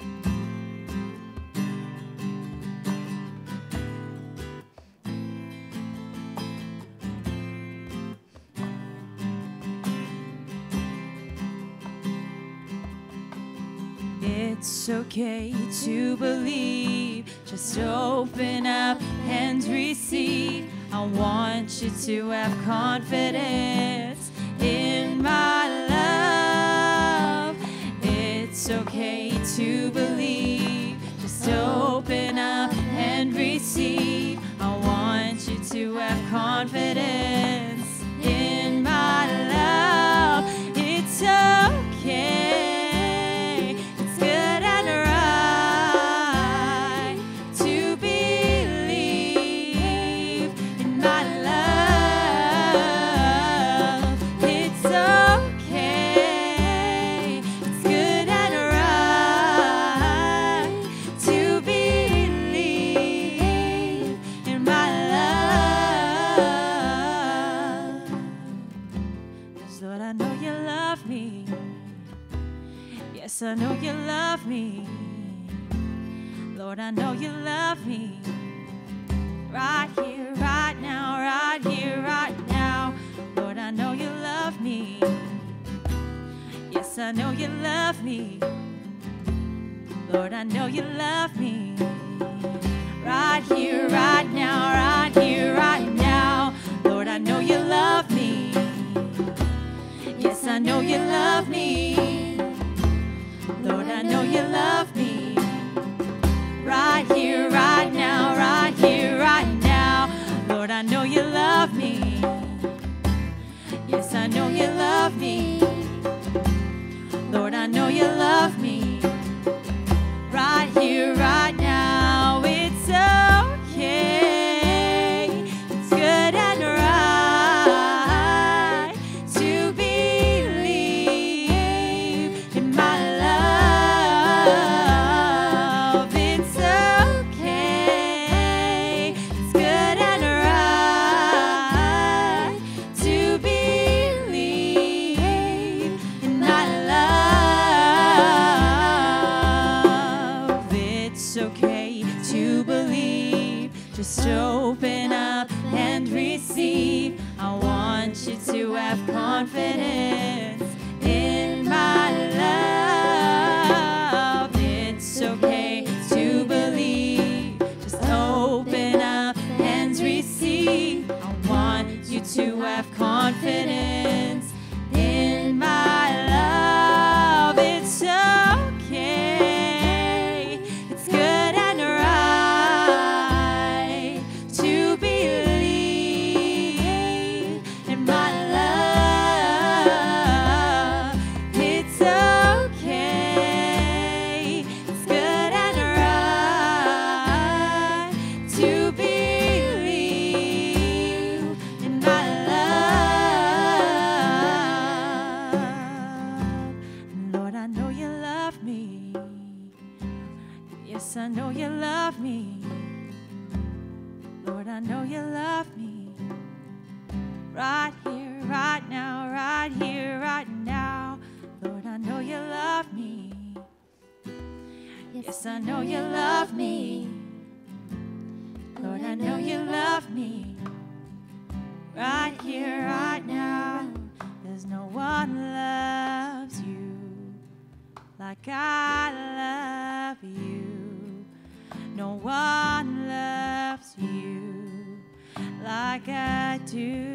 It's okay to believe, just open up and receive. I want you to have confidence in my love. It's okay to believe, just open up and receive. I want you to have confidence in my love. It's okay. I know you love me. Lord, I know you love me. Right here, right now, right here, right now. Lord, I know you love me. Yes, I know you love me. Lord, I know you love me. Right here, right now, right here, right now. Lord, I know you love me. Yes, I know you love me. Lord, I know you love me. Right here, right now, right here, right now. Lord, I know you love me. Yes, I know you love me. Lord, I know you love me. Right here, right now. It's okay. It's good and right to believe in my love. It's okay. It's good and right to believe in my love. It's okay to believe. Just open up and receive. I want you to have confidence in my love. It's okay to believe. Just open up and receive. I want you to have confidence in my love. It's okay. It's good and right to believe in my love. It's okay. It's good and right to believe in my love. Lord, I know you love me. Yes, I know you love me. Lord, I know you love me. Right here, right now, right here, right now. Lord, I know you love me. Yes, I know you love me. Lord, I know you love me. Right here, right now. There's no one loves you like I love you. No one loves you like I do.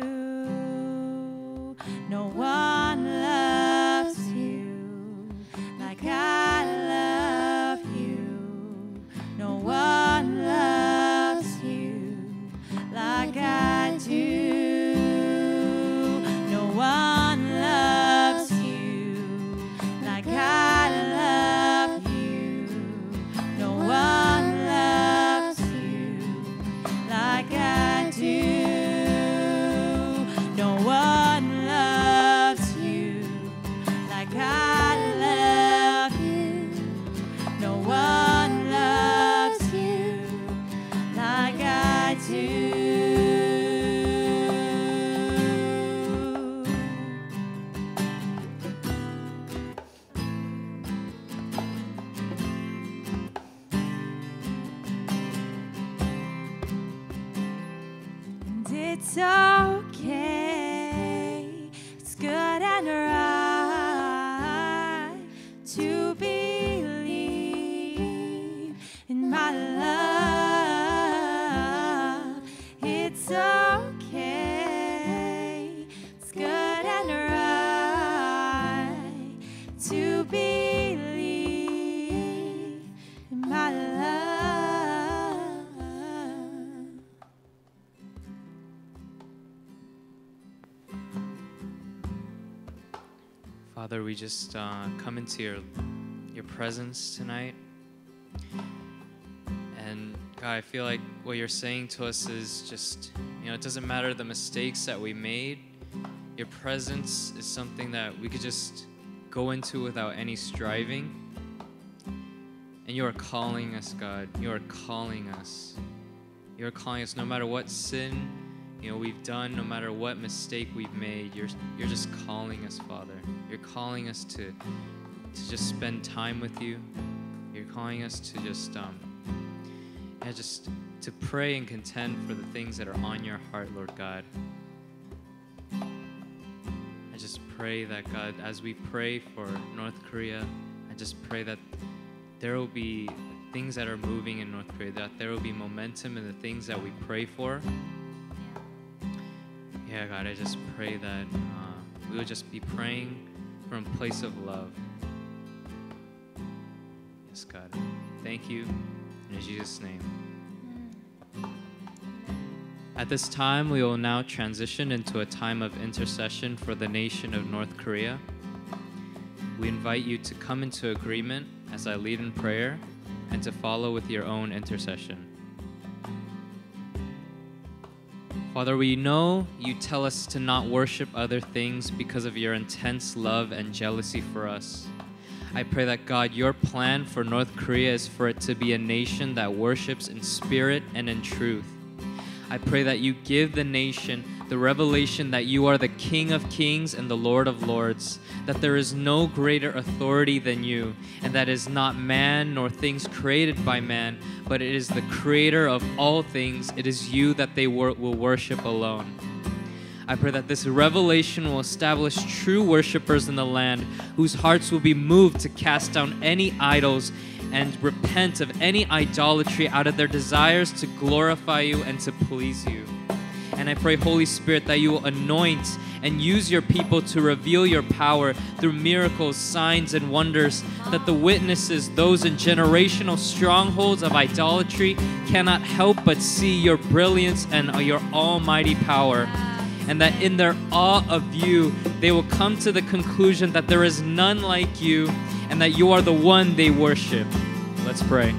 No one loves you like I love you. No one loves you like I do. No one loves you like I love you. No it's okay. It's good and right to believe in my love. It's okay. It's good and right to believe in my love. Father, we just uh, come into your your presence tonight. And God, I feel like what you're saying to us is just, you know, it doesn't matter the mistakes that we made. Your presence is something that we could just go into without any striving. And you are calling us, God. You are calling us. You are calling us no matter what sin, you know, we've done, no matter what mistake we've made. You're, you're just calling us, Father. You're calling us to, to just spend time with you. You're calling us to just, um, yeah, just to pray and contend for the things that are on your heart, Lord God. I just pray that, God, as we pray for North Korea, I just pray that there will be things that are moving in North Korea, that there will be momentum in the things that we pray for. Yeah, God, I just pray that uh, we will just be praying from a place of love. Yes, God. Thank you. In Jesus' name. At this time, we will now transition into a time of intercession for the nation of North Korea. We invite you to come into agreement as I lead in prayer and to follow with your own intercession. Father, we know you tell us to not worship other things because of your intense love and jealousy for us. I pray that, God, your plan for North Korea is for it to be a nation that worships in spirit and in truth. I pray that you give the nation the revelation that you are the King of Kings and the Lord of Lords, that there is no greater authority than you, and that it is not man nor things created by man, but it is the Creator of all things. It is you that they wor- will worship alone. I pray that this revelation will establish true worshipers in the land, whose hearts will be moved to cast down any idols and repent of any idolatry out of their desires to glorify you and to please you. And I pray, Holy Spirit, that you will anoint and use your people to reveal your power through miracles, signs, and wonders, that the witnesses, those in generational strongholds of idolatry, cannot help but see your brilliance and your almighty power. And that in their awe of you, they will come to the conclusion that there is none like you, and that you are the one they worship. Let's pray.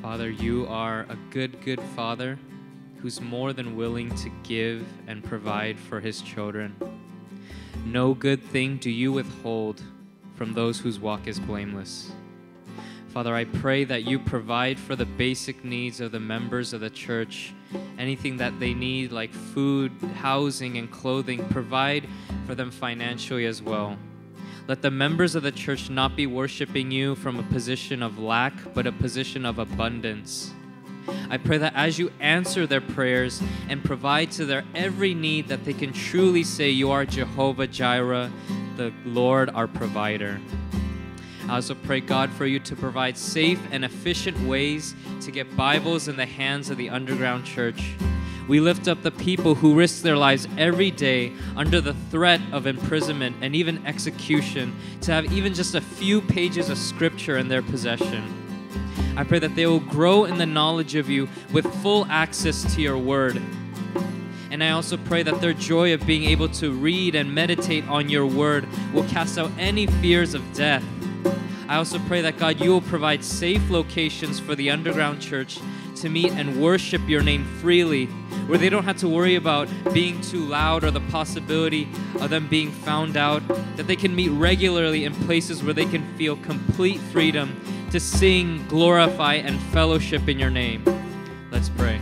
Father, you are a good, good Father who's more than willing to give and provide for his children. No good thing do you withhold from those whose walk is blameless. Father, I pray that you provide for the basic needs of the members of the church, anything that they need like food, housing, and clothing. Provide for them financially as well. Let the members of the church not be worshiping you from a position of lack, but a position of abundance. I pray that as you answer their prayers and provide to their every need, that they can truly say you are Jehovah Jireh, the Lord our provider. I also pray, God, for you to provide safe and efficient ways to get Bibles in the hands of the underground church. We lift up the people who risk their lives every day under the threat of imprisonment and even execution to have even just a few pages of scripture in their possession. I pray that they will grow in the knowledge of you with full access to your word. And I also pray that their joy of being able to read and meditate on your word will cast out any fears of death. I also pray that, God, you will provide safe locations for the underground church to meet and worship your name freely, where they don't have to worry about being too loud or the possibility of them being found out, that they can meet regularly in places where they can feel complete freedom to sing, glorify, and fellowship in your name. Let's pray.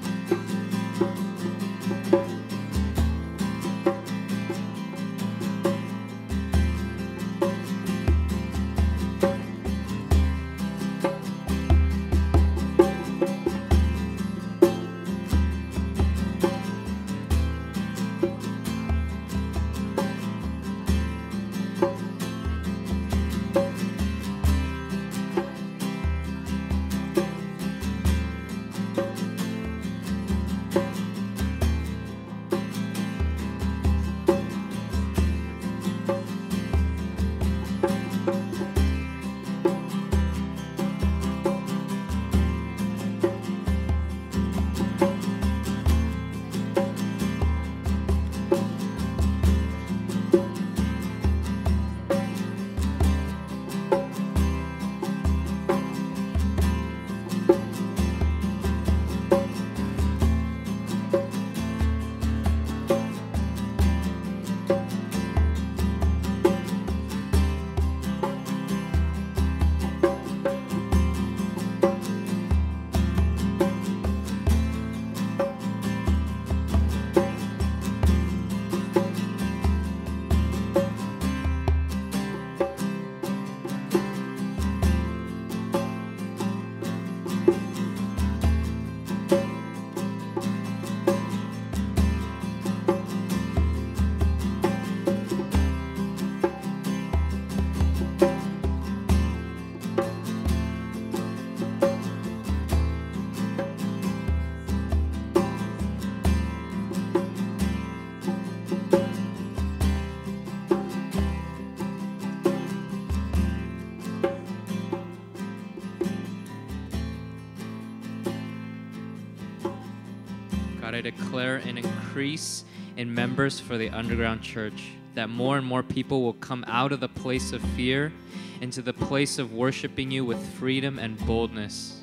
God, I declare an increase in members for the underground church, that more and more people will come out of the place of fear into the place of worshiping you with freedom and boldness.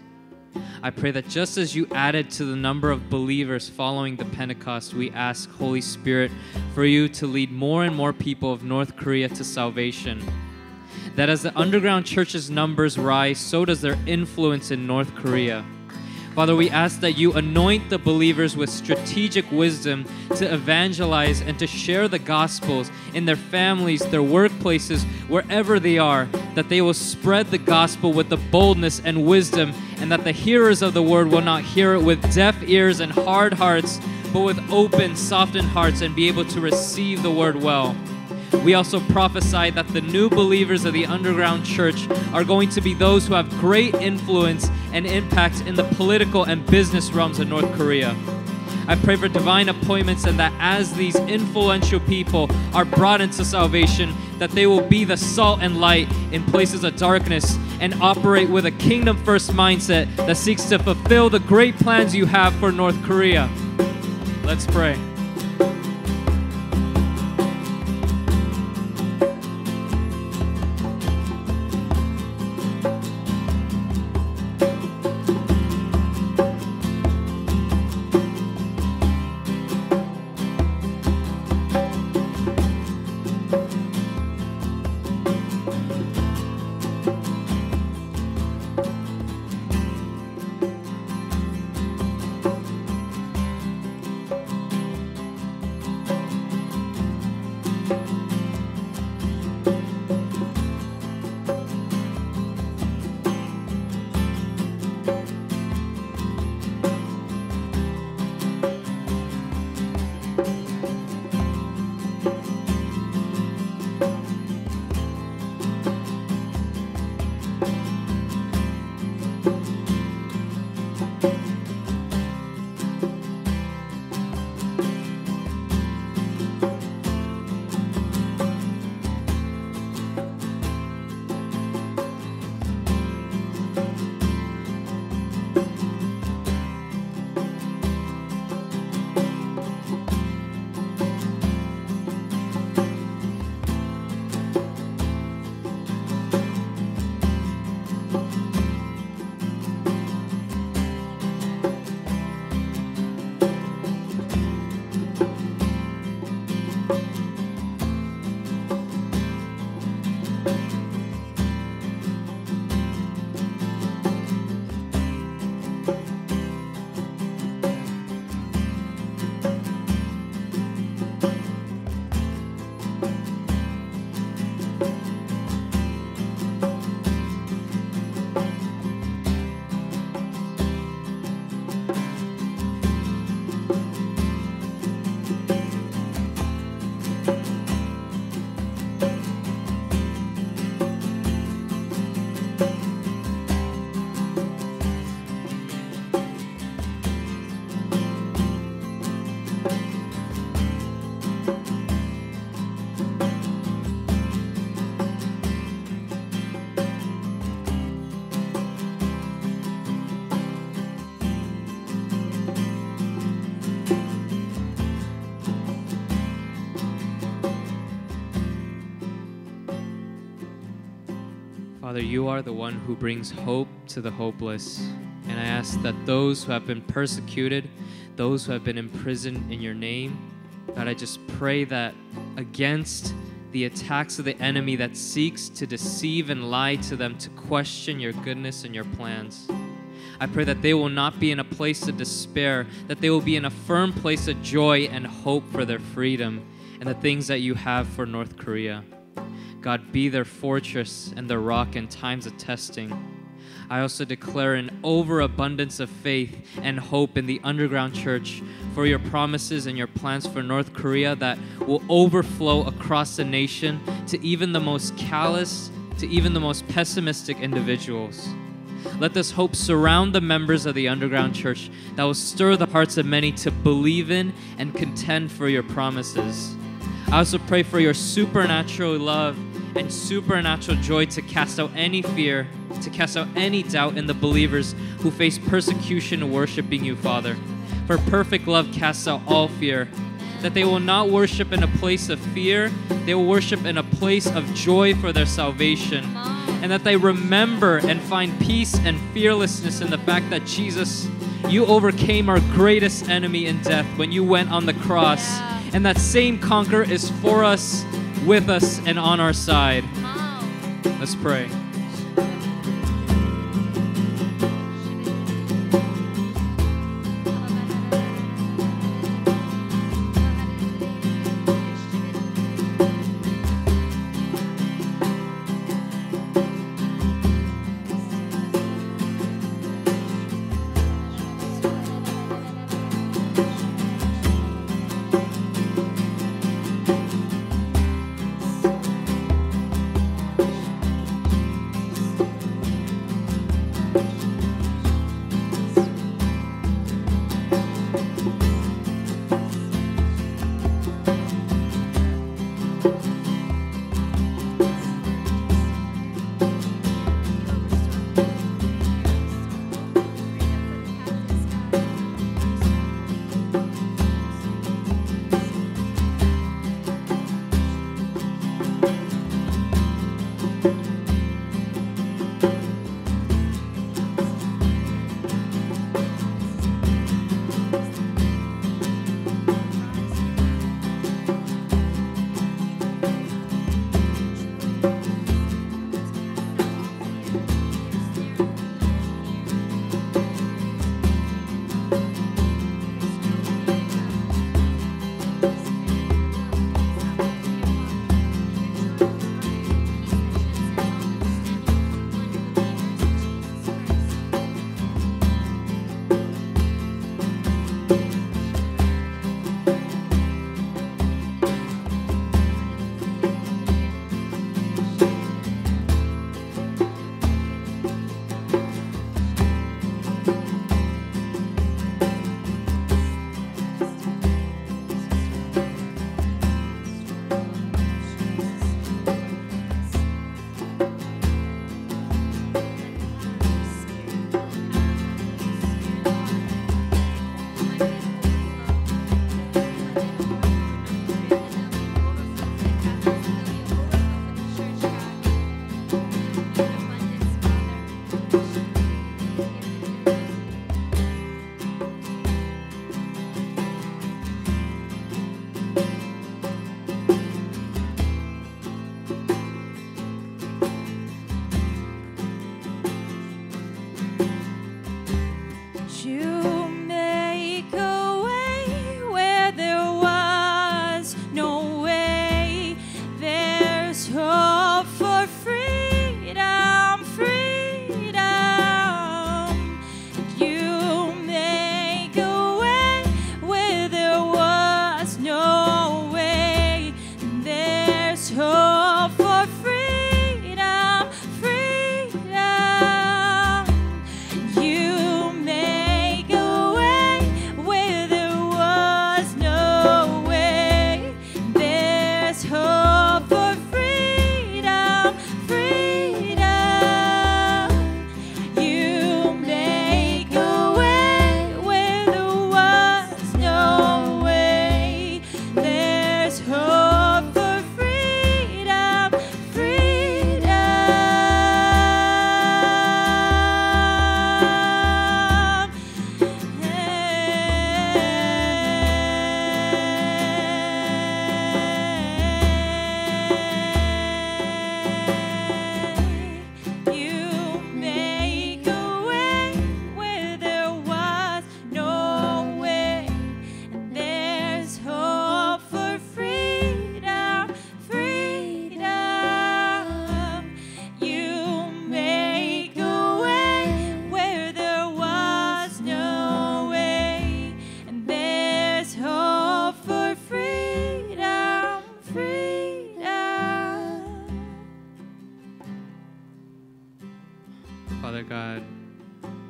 I pray that just as you added to the number of believers following the Pentecost, we ask, Holy Spirit, for you to lead more and more people of North Korea to salvation. That as the underground church's numbers rise, so does their influence in North Korea. Father, we ask that you anoint the believers with strategic wisdom to evangelize and to share the gospels in their families, their workplaces, wherever they are, that they will spread the gospel with the boldness and wisdom, and that the hearers of the word will not hear it with deaf ears and hard hearts, but with open, softened hearts, and be able to receive the word well. We also prophesy that the new believers of the underground church are going to be those who have great influence and impact in the political and business realms of North Korea. I pray for divine appointments, and that as these influential people are brought into salvation, that they will be the salt and light in places of darkness and operate with a kingdom-first mindset that seeks to fulfill the great plans you have for North Korea. Let's pray. Father, you are the one who brings hope to the hopeless. And I ask that those who have been persecuted, those who have been imprisoned in your name, God, I just pray that against the attacks of the enemy that seeks to deceive and lie to them, to question your goodness and your plans, I pray that they will not be in a place of despair, that they will be in a firm place of joy and hope for their freedom and the things that you have for North Korea. God, be their fortress and their rock in times of testing. I also declare an overabundance of faith and hope in the underground church for your promises and your plans for North Korea that will overflow across the nation to even the most callous, to even the most pessimistic individuals. Let this hope surround the members of the underground church that will stir the hearts of many to believe in and contend for your promises. I also pray for your supernatural love and supernatural joy to cast out any fear, to cast out any doubt in the believers who face persecution worshiping you, Father. For perfect love casts out all fear. That they will not worship in a place of fear, they will worship in a place of joy for their salvation. And that they remember and find peace and fearlessness in the fact that Jesus, you overcame our greatest enemy in death when you went on the cross. And that same conqueror is for us, with us, and on our side. Let's pray.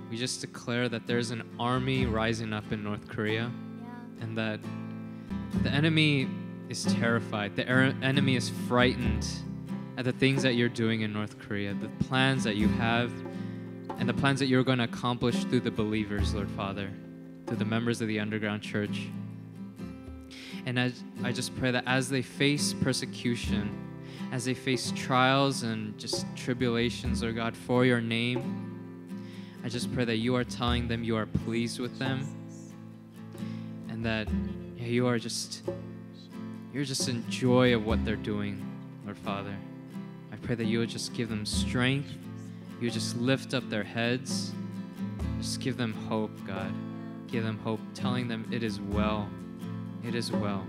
we just declare that there's an army rising up in North Korea, Yeah. and that the enemy is terrified. The er- enemy is frightened at the things that you're doing in North Korea, the plans that you have, and the plans that you're going to accomplish through the believers, Lord Father, through the members of the underground church. And as, I just pray that as they face persecution, as they face trials and just tribulations, Lord God, for your name, I just pray that you are telling them you are pleased with them, and that yeah, you are just, you're just in joy of what they're doing, Lord Father. I pray that you would just give them strength, you would just lift up their heads, just give them hope, God. Give them hope, telling them it is well, it is well.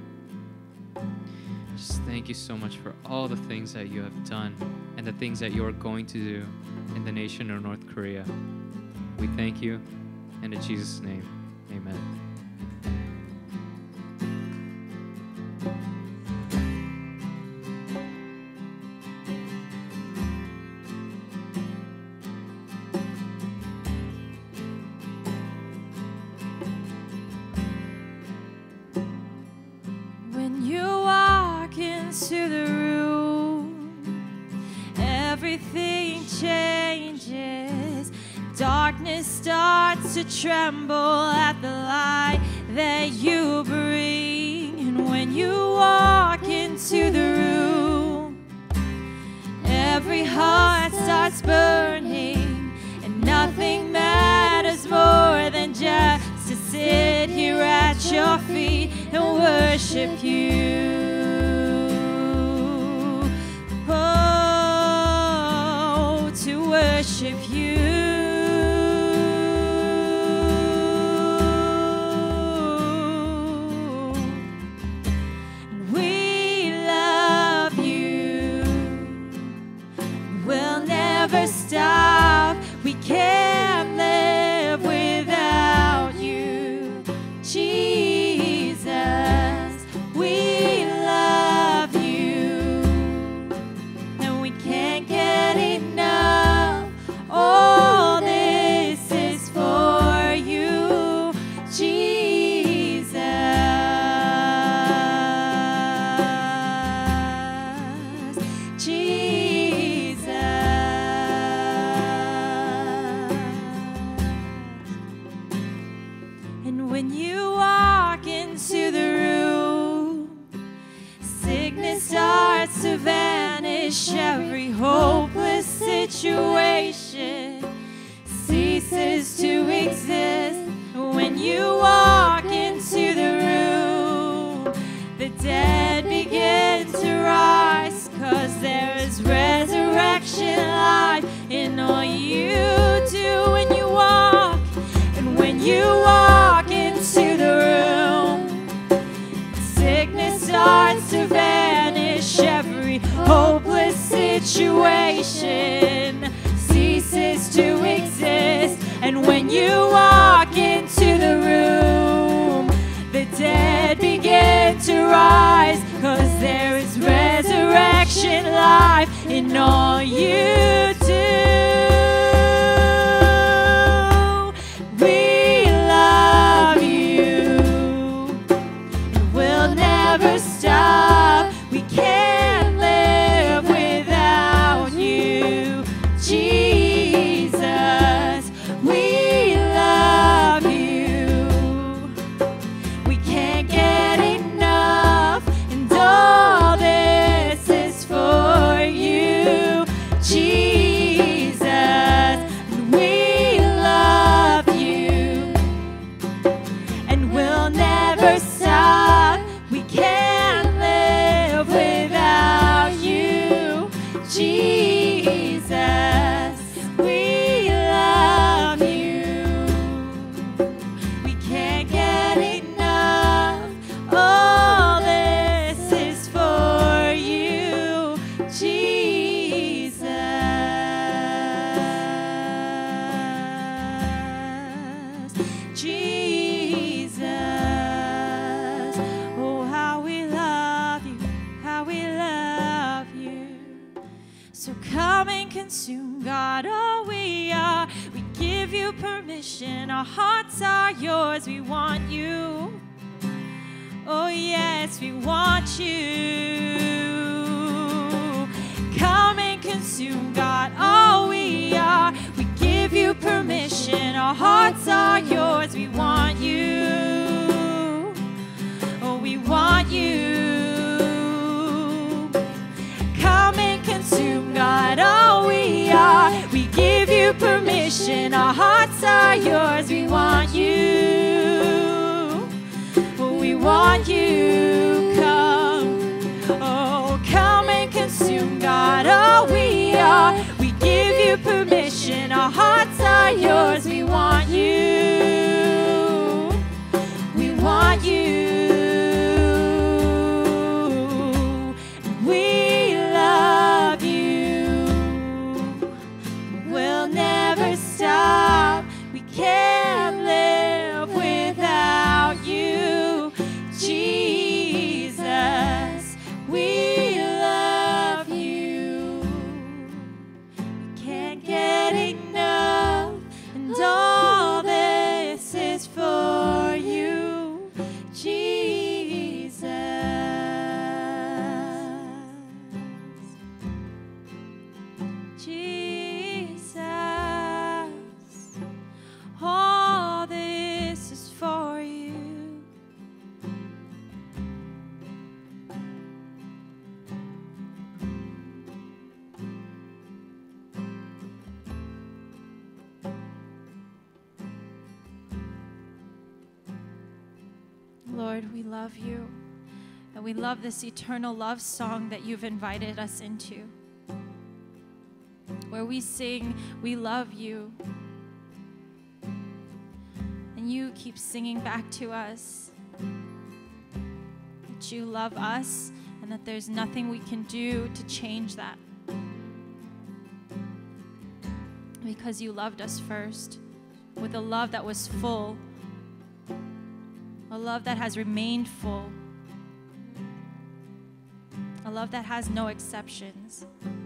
Just thank you so much for all the things that you have done and the things that you are going to do in the nation of North Korea. We thank you, and in Jesus' name, amen. When you walk into the room, everything changes. Darkness starts to tremble at the light that you bring. And when you walk into the room, every heart starts burning, and nothing matters more than just to sit here at your feet and worship you. Oh, to worship you. We love you. We'll never stop. We can't live without you, Jesus. We love you, and we can't get enough. All this is for you, Jesus. Jesus. And when you walk into the room, sickness starts to vanish. Every hopeless situation ceases to exist. When you walk into the room, the dead begin to rise, 'cause there is resurrection life in all you do. When you walk, and when you walk into the room, sickness starts to vanish. Every hopeless situation ceases to exist. And when you walk into the room, the dead begin to rise, 'cause there is resurrection life in all you do. We love you, and we'll never stop. We can't live without you, Jesus. We love you. We can't get enough, and all this is for you, Jesus. And we love you, and we'll never stop. We can't live without you, Jesus. We love you. We can't get enough. All this is for you, Jesus. Jesus. Oh, how we love you, how we love you. So come and consume, God, all we are. We give you you permission. Our hearts are yours. We want you. Oh, yes, we want you. Come and consume, God, all we are. We give you permission. Our hearts are yours. We want you. Oh, we want you. Come and consume, God, all we are. We give you permission. Our hearts are yours. We want you. Oh, we want you. Come. Oh, come and consume, God, all we are. We give you permission. Our hearts are yours. We want you. We want you. We love you. We'll never stop. We can't live without you, Jesus. We love you. We can't get enough, and all this is for you, Jesus. Jesus. All this is for you. Lord, we love you, and we love this eternal love song that you've invited us into, where we sing, we love you, and you keep singing back to us that you love us and that there's nothing we can do to change that, because you loved us first with a love that was full, a love that has remained full, a love that has no exceptions.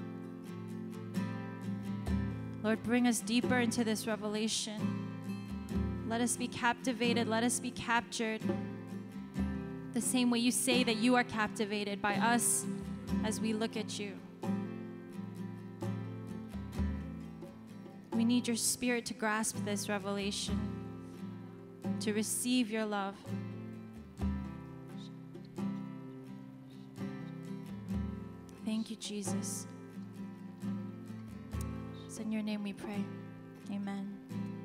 Lord, bring us deeper into this revelation. Let us be captivated. Let us be captured the same way you say that you are captivated by us as we look at you. We need your Spirit to grasp this revelation, to receive your love. Thank you, Jesus. It's in your name we pray. Amen.